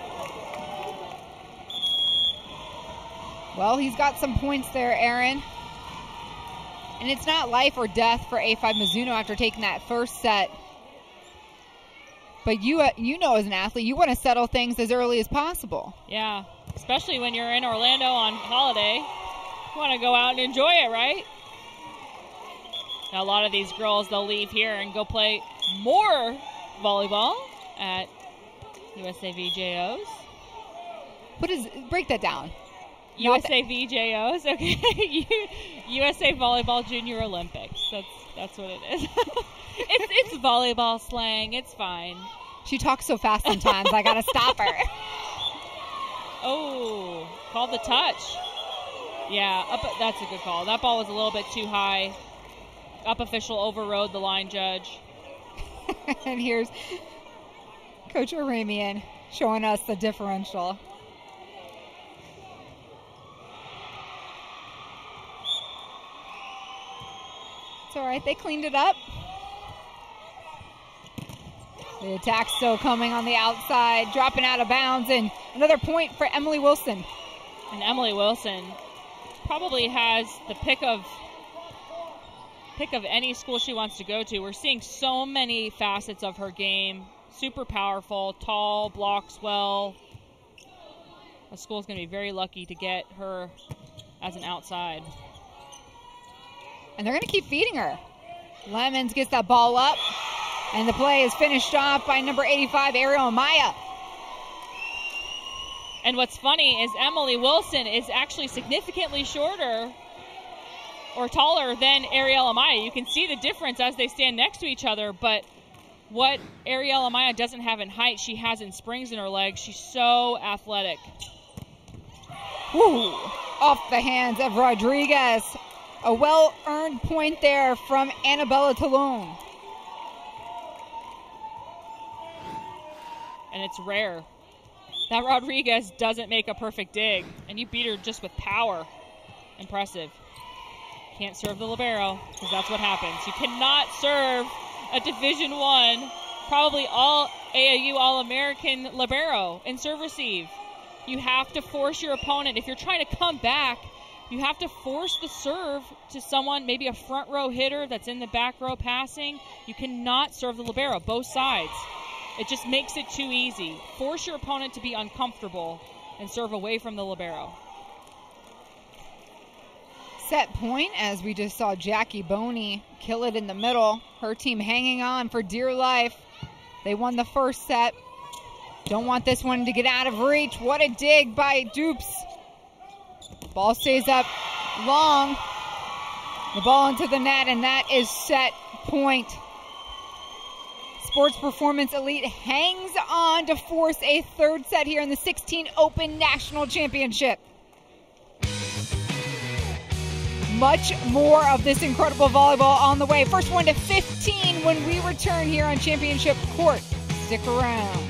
Well, he's got some points there, Aaron. And it's not life or death for A five Mizuno after taking that first set. But you, uh, you know as an athlete, you want to settle things as early as possible. Yeah, especially when you're in Orlando on holiday. You want to go out and enjoy it, right? Now, a lot of these girls, they'll leave here and go play more volleyball at U S A V J Os. What is, break that down. U S A V J Os, okay. U S A Volleyball Junior Olympics. That's that's what it is. it's, it's volleyball slang. It's fine. She talks so fast sometimes. I gotta stop her. Oh, called the touch. Yeah, up, that's a good call. That ball was a little bit too high. Up official overrode the line judge. And here's Coach Aramian showing us the differential. It's all right, they cleaned it up. The attack still coming on the outside, dropping out of bounds, and another point for Emily Wilson. And Emily Wilson probably has the pick of pick of any school she wants to go to. We're seeing so many facets of her game. Super powerful, tall, blocks well. The school's going to be very lucky to get her as an outside. And they're going to keep feeding her. Lemons gets that ball up. And the play is finished off by number eighty-five, Ariel Amaya. And what's funny is Emily Wilson is actually significantly shorter or taller than Ariel Amaya. You can see the difference as they stand next to each other, but what Ariel Amaya doesn't have in height, she has in springs in her legs. She's so athletic. Woo! Off the hands of Rodriguez. A well-earned point there from Annabella Talone. And it's rare. That Rodriguez doesn't make a perfect dig, and you beat her just with power. Impressive. Can't serve the libero, because that's what happens. You cannot serve a Division One, probably all A A U All-American libero in serve receive. You have to force your opponent. If you're trying to come back, you have to force the serve to someone, maybe a front row hitter that's in the back row passing. You cannot serve the libero, both sides. It just makes it too easy. Force your opponent to be uncomfortable and serve away from the libero. Set point, as we just saw Jackie Boney kill it in the middle. Her team hanging on for dear life. They won the first set. Don't want this one to get out of reach. What a dig by Dupes. Ball stays up long. The ball into the net, and that is set point. Sports Performance Elite hangs on to force a third set here in the sixteen Open National Championship. much more of this incredible volleyball on the way. First one to fifteen when we return here on Championship Court. Stick around.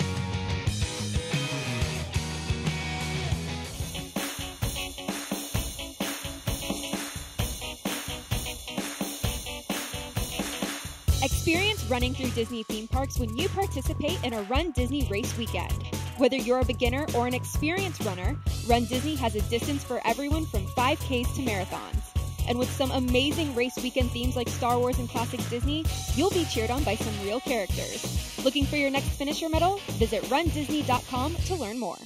Experience running through Disney theme parks when you participate in a Run Disney race weekend. Whether you're a beginner or an experienced runner, Run Disney has a distance for everyone from five Ks to marathons. And with some amazing race weekend themes like Star Wars and Classic Disney, you'll be cheered on by some real characters. Looking for your next finisher medal? Visit run disney dot com to learn more.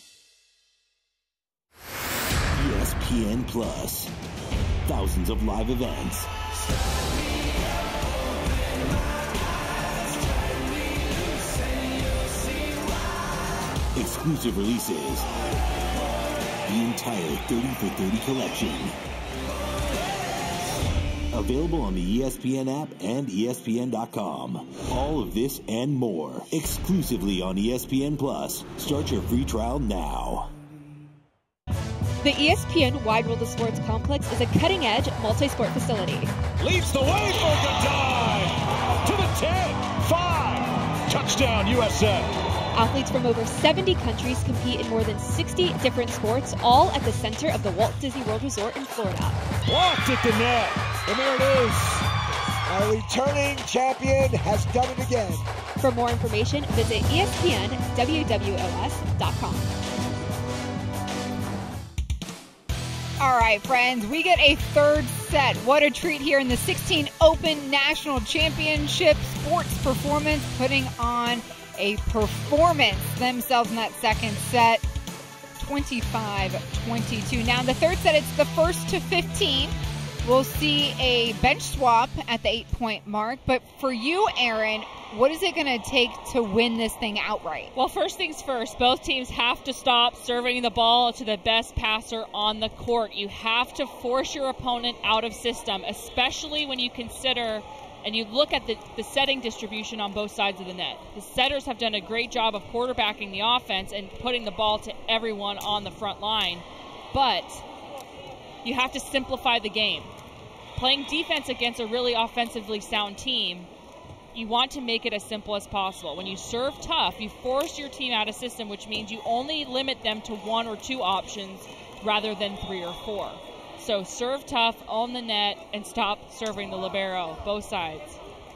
E S P N Plus. Thousands of live events. Exclusive releases. The entire thirty for thirty collection. Available on the E S P N app and E S P N dot com. All of this and more exclusively on E S P N Plus. Start your free trial now. The E S P N Wide World of Sports Complex is a cutting-edge multi-sport facility. Leads the way for Godai. To the ten, five. Touchdown, U S A. Athletes from over seventy countries compete in more than sixty different sports, all at the center of the Walt Disney World Resort in Florida. Blocked at the net. And there it is. Our returning champion has done it again. For more information, visit E S P N W W O S dot com. All right, friends, we get a third set. What a treat here in the sixteen Open National Championship. Sports Performance putting on a performance themselves in that second set, twenty-five twenty-two. Now in the third set, it's the first to fifteen. We'll see a bench swap at the eight-point mark. But for you, Aaron, what is it going to take to win this thing outright? Well, first things first, both teams have to stop serving the ball to the best passer on the court. You have to force your opponent out of system, especially when you consider and you look at the, the setting distribution on both sides of the net. The setters have done a great job of quarterbacking the offense and putting the ball to everyone on the front line. But you have to simplify the game. Playing defense against a really offensively sound team, you want to make it as simple as possible. When you serve tough, you force your team out of system, which means you only limit them to one or two options rather than three or four. So serve tough, own the net, and stop serving the libero, both sides.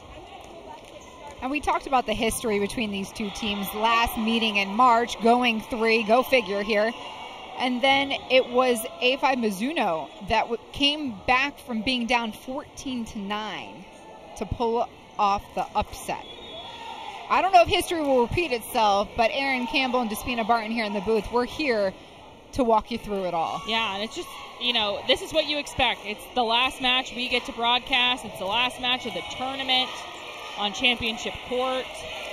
And we talked about the history between these two teams last meeting in March, going three, go figure here. And then it was A five Mizuno that w- came back from being down fourteen to nine to pull off the upset. I don't know if history will repeat itself, but Aaron Campbell and Despina Barton here in the booth, we're here to walk you through it all. Yeah, and it's just, you know, this is what you expect. It's the last match we get to broadcast. It's the last match of the tournament on Championship Court.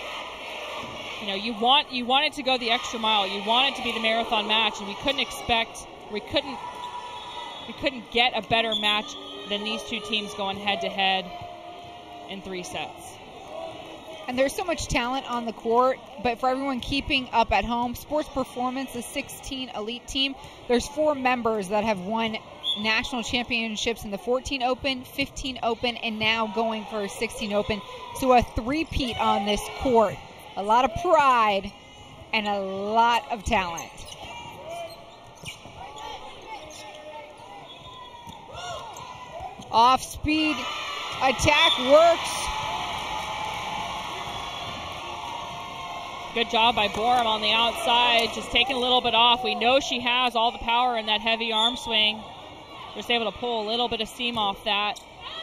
You know, you want you want it to go the extra mile. You want it to be the marathon match, and we couldn't expect, we couldn't, we couldn't get a better match than these two teams going head to head in three sets. And there's so much talent on the court, but for everyone keeping up at home, Sports Performance, the sixteen elite team, there's four members that have won national championships in the fourteen Open, fifteen Open, and now going for a sixteen Open. So a three-peat on this court. A lot of pride and a lot of talent. Off-speed attack works. Good job by Borum on the outside, just taking a little bit off. We know she has all the power in that heavy arm swing. Just able to pull a little bit of steam off that.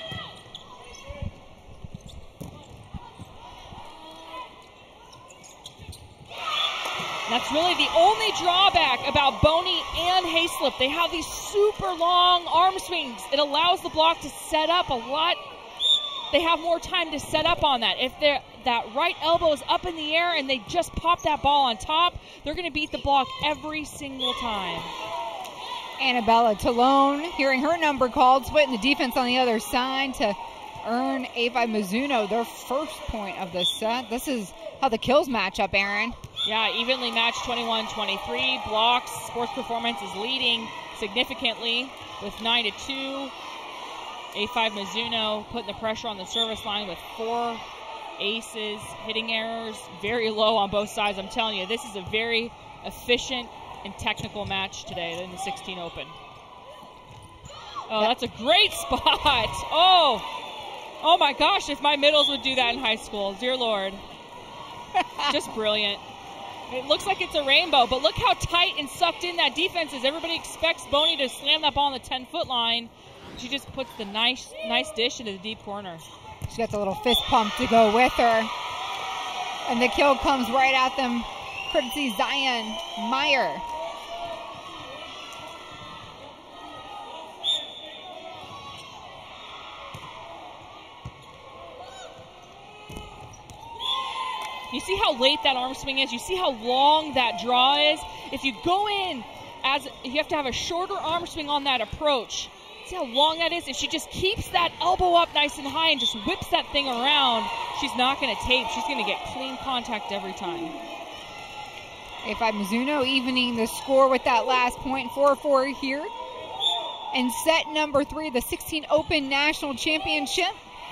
That's really the only drawback about Boney and Hayslip. They have these super long arm swings. It allows the block to set up a lot. They have more time to set up on that. If that right elbow is up in the air and they just pop that ball on top, they're going to beat the block every single time. Annabella Talone hearing her number called, splitting the defense on the other side to earn A five Mizuno their first point of the set. This is how the kills match up, Aaron. Yeah, evenly matched twenty-one twenty-three. Blocks. Sports Performance is leading significantly with nine to two. A five Mizuno putting the pressure on the service line with four aces, hitting errors, very low on both sides. I'm telling you, this is a very efficient and technical match today in the sixteen Open. Oh, that's a great spot. Oh, oh my gosh, if my middles would do that in high school, dear Lord. Just brilliant. It looks like it's a rainbow, but look how tight and sucked in that defense is. Everybody expects Boney to slam that ball on the ten-foot line. She just puts the nice, nice dish into the deep corner. She gets a little fist pump to go with her. And the kill comes right at them, courtesy Zion Meyer. You see how late that arm swing is? You see how long that draw is? If you go in, as you have to have a shorter arm swing on that approach. See how long that is? If she just keeps that elbow up nice and high and just whips that thing around, she's not going to tape. She's going to get clean contact every time. A five Mizuno evening the score with that last point, four four here. And set number three, the sixteen Open National Championship.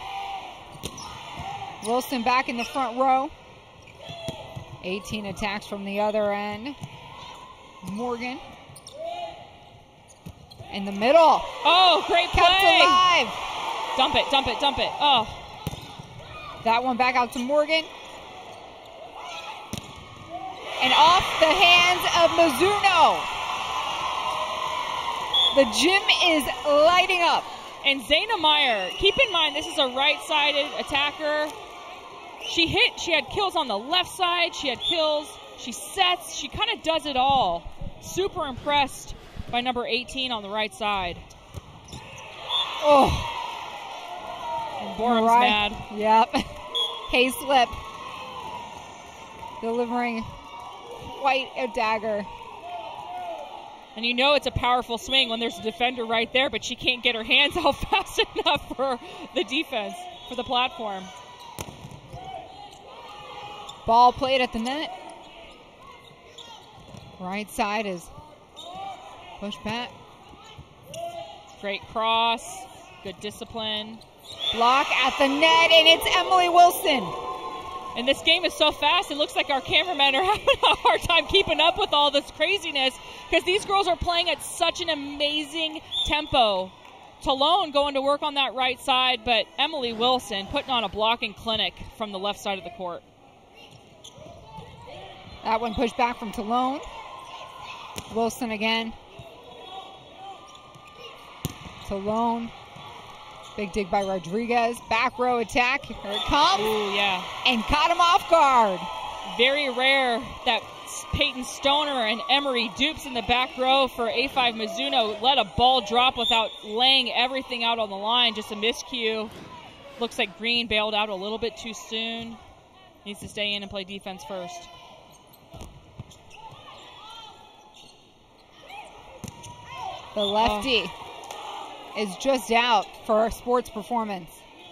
Wilson back in the front row. eighteen attacks from the other end. Morgan. In the middle. Oh, great play. Kept alive. Dump it, dump it, dump it. Oh. That one back out to Morgan. And off the hands of Mizuno. The gym is lighting up. And Zayna Meyer, keep in mind this is a right-sided attacker. She hit, she had kills on the left side, she had kills, she sets, she kind of does it all. Super impressed by number eighteen on the right side. Oh. And Borum's right. mad. Yep. Hayslip delivering quite a dagger. And you know it's a powerful swing when there's a defender right there, but she can't get her hands out fast enough for the defense, for the platform. Ball played at the net. Right side is pushed back. Great cross. Good discipline. Block at the net, and it's Emily Wilson. And this game is so fast, it looks like our cameramen are having a hard time keeping up with all this craziness because these girls are playing at such an amazing tempo. Talone going to work on that right side, but Emily Wilson putting on a blocking clinic from the left side of the court. That one pushed back from Talone. Wilson again. Talone. Big dig by Rodriguez. Back row attack. Here it comes. Ooh, yeah. And caught him off guard. Very rare that Peyton Stoner and Emery Dupes in the back row for A five Mizuno let a ball drop without laying everything out on the line. Just a miscue. Looks like Green bailed out a little bit too soon. Needs to stay in and play defense first. The lefty oh. is just out for sports performance.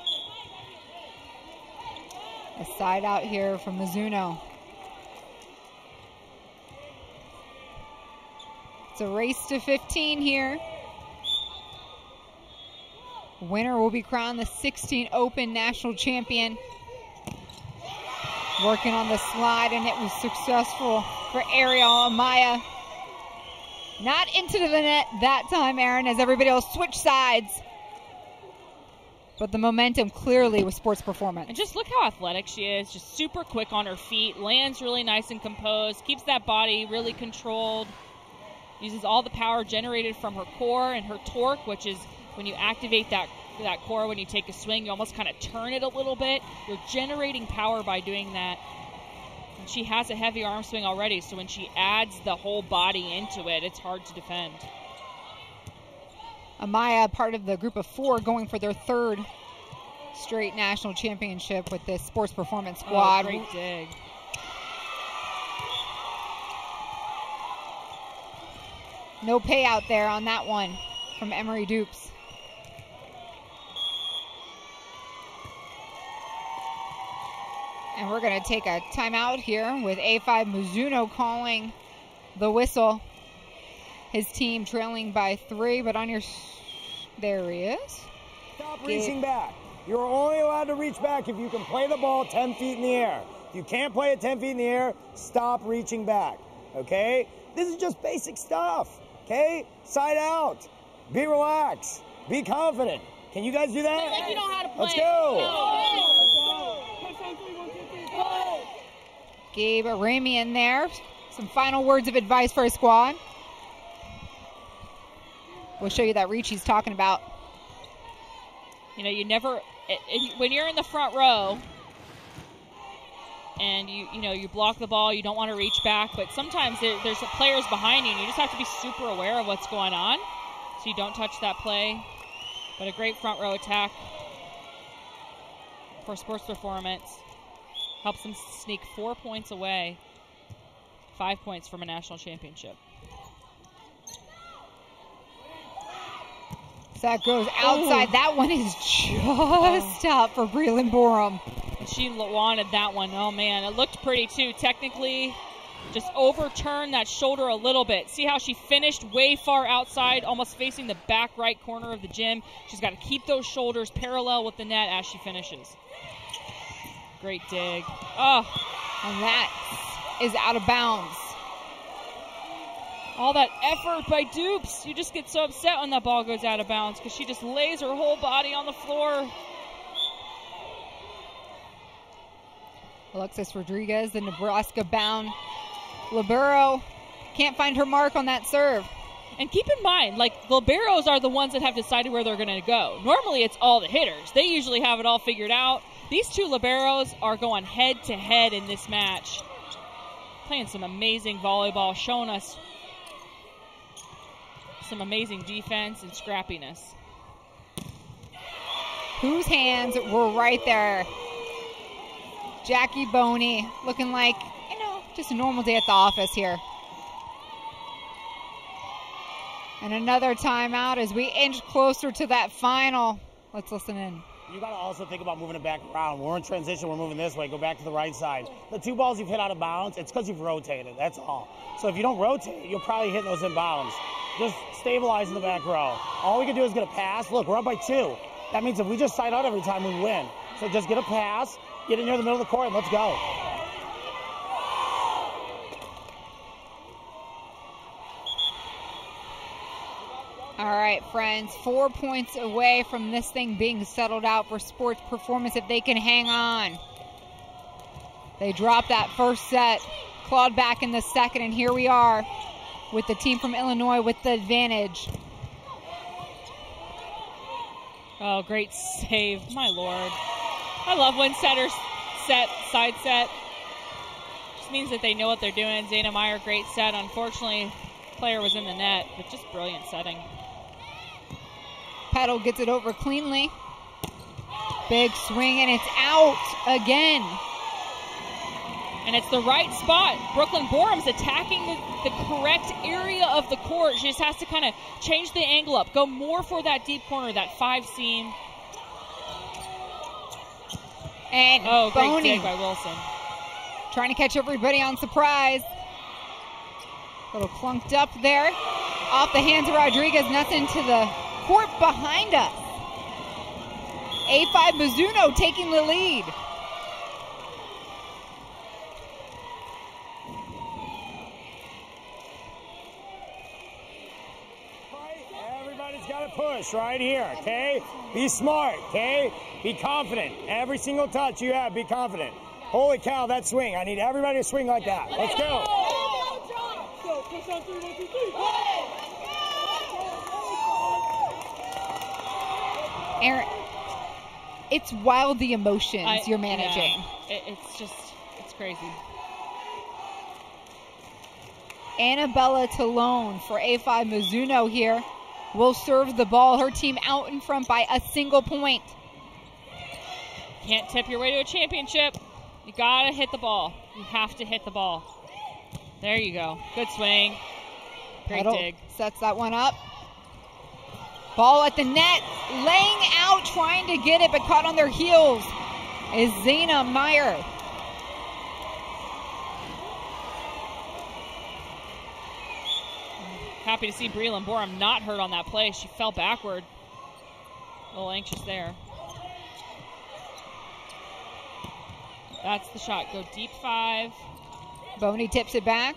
A side out here from Mizuno. It's a race to fifteen here. Winner will be crowned the sixteen Open National Champion. Working on the slide, and it was successful for Ariel Amaya. Not into the net that time, Aaron, as everybody else switched sides. But the momentum clearly was sports performance. And just look how athletic she is. Just super quick on her feet. Lands really nice and composed. Keeps that body really controlled. Uses all the power generated from her core and her torque, which is when you activate that, that core when you take a swing, you almost kind of turn it a little bit. You're generating power by doing that. And she has a heavy arm swing already, so when she adds the whole body into it, it's hard to defend. Amaya, part of the group of four, going for their third straight national championship with this sports performance squad. Oh, great dig. No payout there on that one from Emery Dupes. And we're going to take a timeout here with A five Mizuno calling the whistle. His team trailing by three, but on your, there he is. Stop reaching back. You're only allowed to reach back if you can play the ball ten feet in the air. If you can't play it ten feet in the air, stop reaching back, okay? This is just basic stuff, okay? Side out. Be relaxed. Be confident. Can you guys do that? Like you know how to play. Let's go. Gabe Ramian there. Some final words of advice for his squad. We'll show you that reach he's talking about. You know, you never, it, it, when you're in the front row and you, you know, you block the ball, you don't want to reach back, but sometimes there, there's players behind you and you just have to be super aware of what's going on so you don't touch that play. But a great front row attack for sports performance. Helps them sneak four points away, five points from a national championship. That goes outside. Ooh. That one is just oh. out for Breland Borum. She wanted that one. Oh, man. It looked pretty, too. Technically, just overturned that shoulder a little bit. See how she finished way far outside, almost facing the back right corner of the gym. She's got to keep those shoulders parallel with the net as she finishes. Great dig. Oh, and that is out of bounds. All that effort by Dupes. You just get so upset when that ball goes out of bounds because she just lays her whole body on the floor. Alexis Rodriguez, the Nebraska-bound libero, can't find her mark on that serve. And keep in mind, like, liberos are the ones that have decided where they're going to go. Normally, it's all the hitters. They usually have it all figured out. These two liberos are going head-to-head in this match. Playing some amazing volleyball, showing us some amazing defense and scrappiness. Whose hands were right there? Jackie Boney looking like, you know, just a normal day at the office here. And another timeout as we inch closer to that final. Let's listen in. You got to also think about moving it back around. We're in transition. We're moving this way. Go back to the right side. The two balls you've hit out of bounds, it's because you've rotated. That's all. So if you don't rotate, you'll probably hit those in bounds. Just stabilize in the back row. All we can do is get a pass. Look, we're up by two. That means if we just side out every time, we win. So just get a pass, get in near the middle of the court, and let's go. All right, friends, four points away from this thing being settled out for sports performance if they can hang on. They dropped that first set, clawed back in the second, and here we are with the team from Illinois with the advantage. Oh, great save. My Lord. I love when setters set, side set. Just means that they know what they're doing. Zayna Meyer, great set. Unfortunately, player was in the net, but just brilliant setting. Petal gets it over cleanly. Big swing, and it's out again. And it's the right spot. Brooklyn Borum's attacking the, the correct area of the court. She just has to kind of change the angle up, go more for that deep corner, that five seam. And oh, great Boney dig by Wilson. Trying to catch everybody on surprise. A little clunked up there. Off the hands of Rodriguez, nothing to the court behind us. A five Mizuno taking the lead. Everybody's got to push right here, okay? Be smart, okay? Be confident. Every single touch you have, be confident. Holy cow, that swing. I need everybody to swing like that. Let's go. Aaron, it's wild the emotions I, you're managing. Yeah, it, it's just, it's crazy. Annabella Talone for A five Mizuno here will serve the ball. Her team out in front by a single point. Can't tip your way to a championship. You gotta hit the ball. You have to hit the ball. There you go. Good swing. Great Petal dig. Sets that one up. Ball at the net, laying out, trying to get it, but caught on their heels is Zayna Meyer. Happy to see Breland Borum not hurt on that play. She fell backward. A little anxious there. That's the shot. Go deep five. Boney tips it back.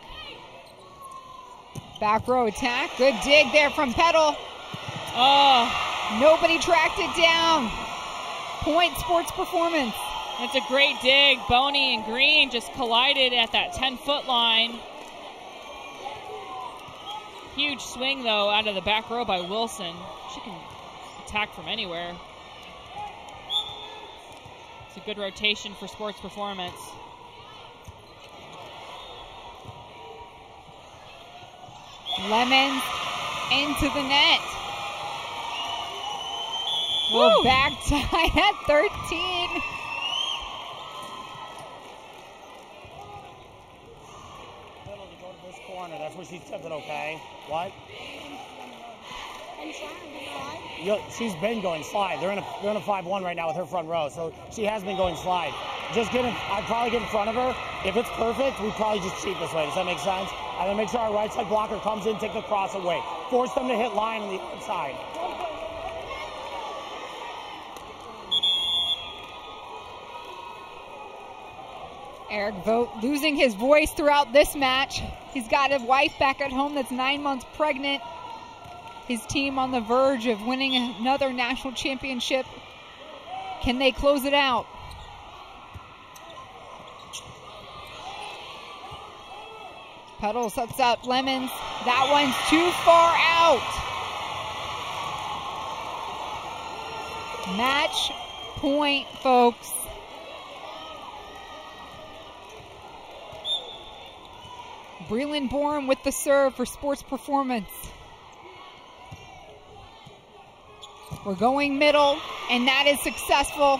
Back row attack. Good dig there from Petal. Oh. Nobody tracked it down. Point Sports Performance. That's a great dig. Boney and Green just collided at that ten-foot line. Huge swing, though, out of the back row by Wilson. She can attack from anywhere. It's a good rotation for Sports Performance. Lemons into the net. We're back tied at thirteen. Corner. That's where she's tipped it, okay? What? You, she's been going slide. They're in a they're in a five one right now with her front row, so she has been going slide. Just get in. I'd probably get in front of her. If it's perfect, we probably just cheat this way. Does that make sense? And then make sure our right side blocker comes in, take the cross away. Force them to hit line on the outside. Eric Vogt losing his voice throughout this match. He's got a wife back at home that's nine months pregnant. His team on the verge of winning another national championship. Can they close it out? Petal sets up Lemons. That one's too far out. Match point, folks. Breland Bourne with the serve for Sports Performance. We're going middle, and that is successful.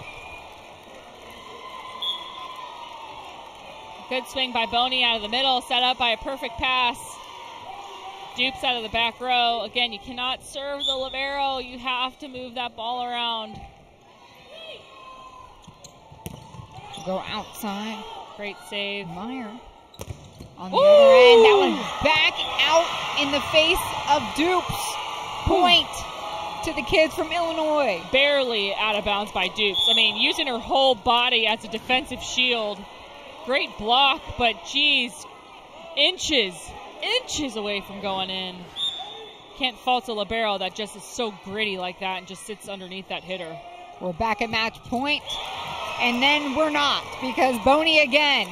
Good swing by Boney out of the middle, set up by a perfect pass. Dupes out of the back row. Again, you cannot serve the libero. You have to move that ball around. Go outside. Great save. Meyer. On the Ooh. Other end, that one back out in the face of Dupes. Point to the kids from Illinois. Barely out of bounds by Dupes. I mean, using her whole body as a defensive shield. Great block, but geez, inches, inches away from going in. Can't fault a libero that just is so gritty like that and just sits underneath that hitter. We're back at match point, and then we're not because Boney again.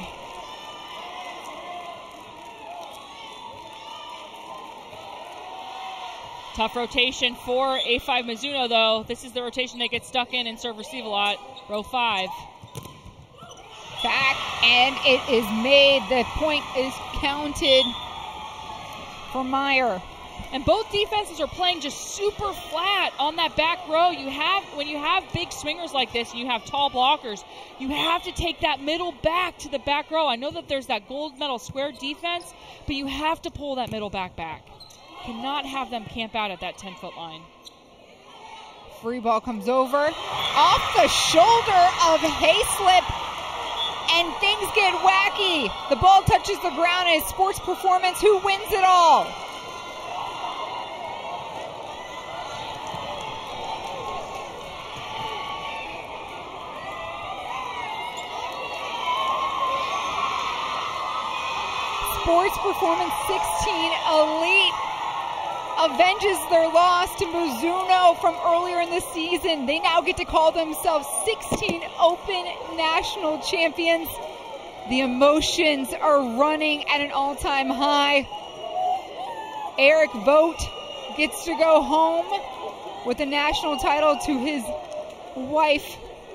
Tough rotation for A five Mizuno, though. This is the rotation they get stuck in and serve receive a lot. Row five. Back, and it is made. The point is counted for Meyer. And both defenses are playing just super flat on that back row. You have, when you have big swingers like this and you have tall blockers, you have to take that middle back to the back row. I know that there's that gold medal square defense, but you have to pull that middle back back. Cannot have them camp out at that ten-foot line. Free ball comes over. Off the shoulder of Hayslip. And things get wacky. The ball touches the ground and it's Sports Performance who wins it all. Sports Performance sixteen Elite avenges their loss to Mizuno from earlier in the season. They now get to call themselves sixteen Open National Champions. The emotions are running at an all-time high. Eric Vogt gets to go home with a national title to his wife.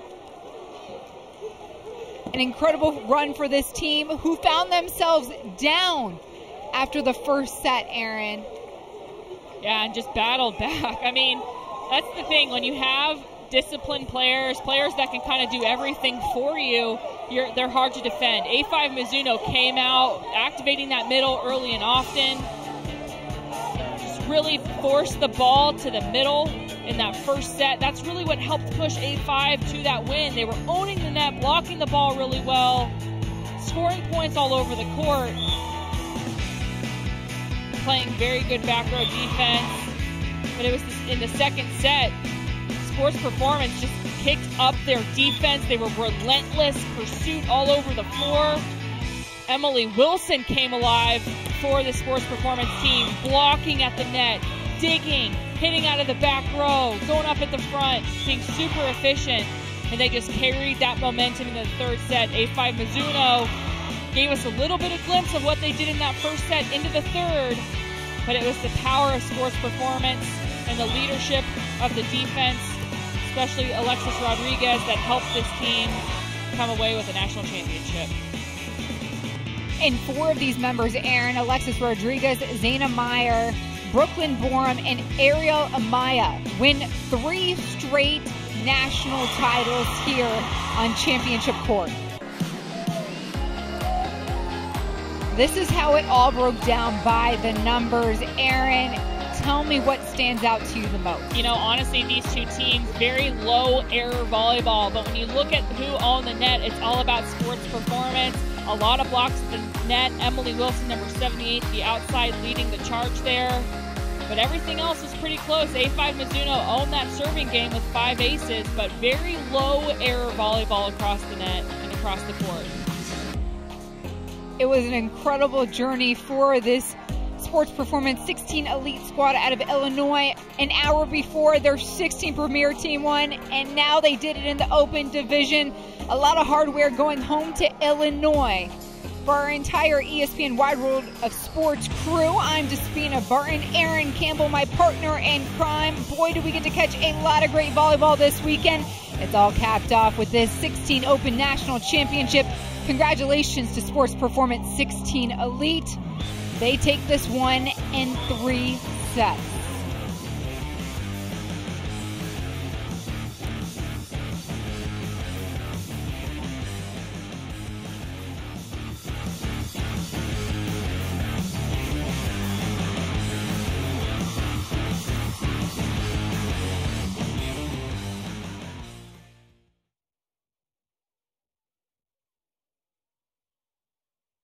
An incredible run for this team who found themselves down after the first set, Aaron. Yeah, and just battled back. I mean, that's the thing. When you have disciplined players, players that can kind of do everything for you, you're, they're hard to defend. A five Mizuno came out, activating that middle early and often. Just really forced the ball to the middle in that first set. That's really what helped push A five to that win. They were owning the net, blocking the ball really well, scoring points all over the court. Playing very good back row defense, but it was in the second set Sports Performance just kicked up their defense. They were relentless, pursuit all over the floor. Emily Wilson came alive for the Sports Performance team, blocking at the net, digging, hitting out of the back row, going up at the front, being super efficient. And they just carried that momentum in the third set. A five Mizuno gave us a little bit of glimpse of what they did in that first set into the third, but it was the power of Sports Performance and the leadership of the defense, especially Alexis Rodriguez, that helped this team come away with a national championship. And four of these members, Aaron, Alexis Rodriguez, Zaina Meyer, Brooklyn Borum, and Ariel Amaya, win three straight national titles here on championship court. This is how it all broke down by the numbers. Aaron, tell me what stands out to you the most. You know, honestly, these two teams, very low error volleyball, but when you look at who owned the net, it's all about Sports Performance. A lot of blocks at the net. Emily Wilson, number seventy-eight, the outside leading the charge there. But everything else was pretty close. A five Mizuno owned that serving game with five aces, but very low error volleyball across the net and across the court. It was an incredible journey for this Sports Performance sixteen Elite squad out of Illinois. An hour before, their sixteen Premier team won, and now they did it in the Open Division. A lot of hardware going home to Illinois. For our entire E S P N Wide World of Sports crew, I'm Despina Barton, Aaron Campbell, my partner in crime. Boy, do we get to catch a lot of great volleyball this weekend. It's all capped off with this sixteen Open National Championship. Congratulations to Sports Performance sixteen Elite. They take this one in three sets.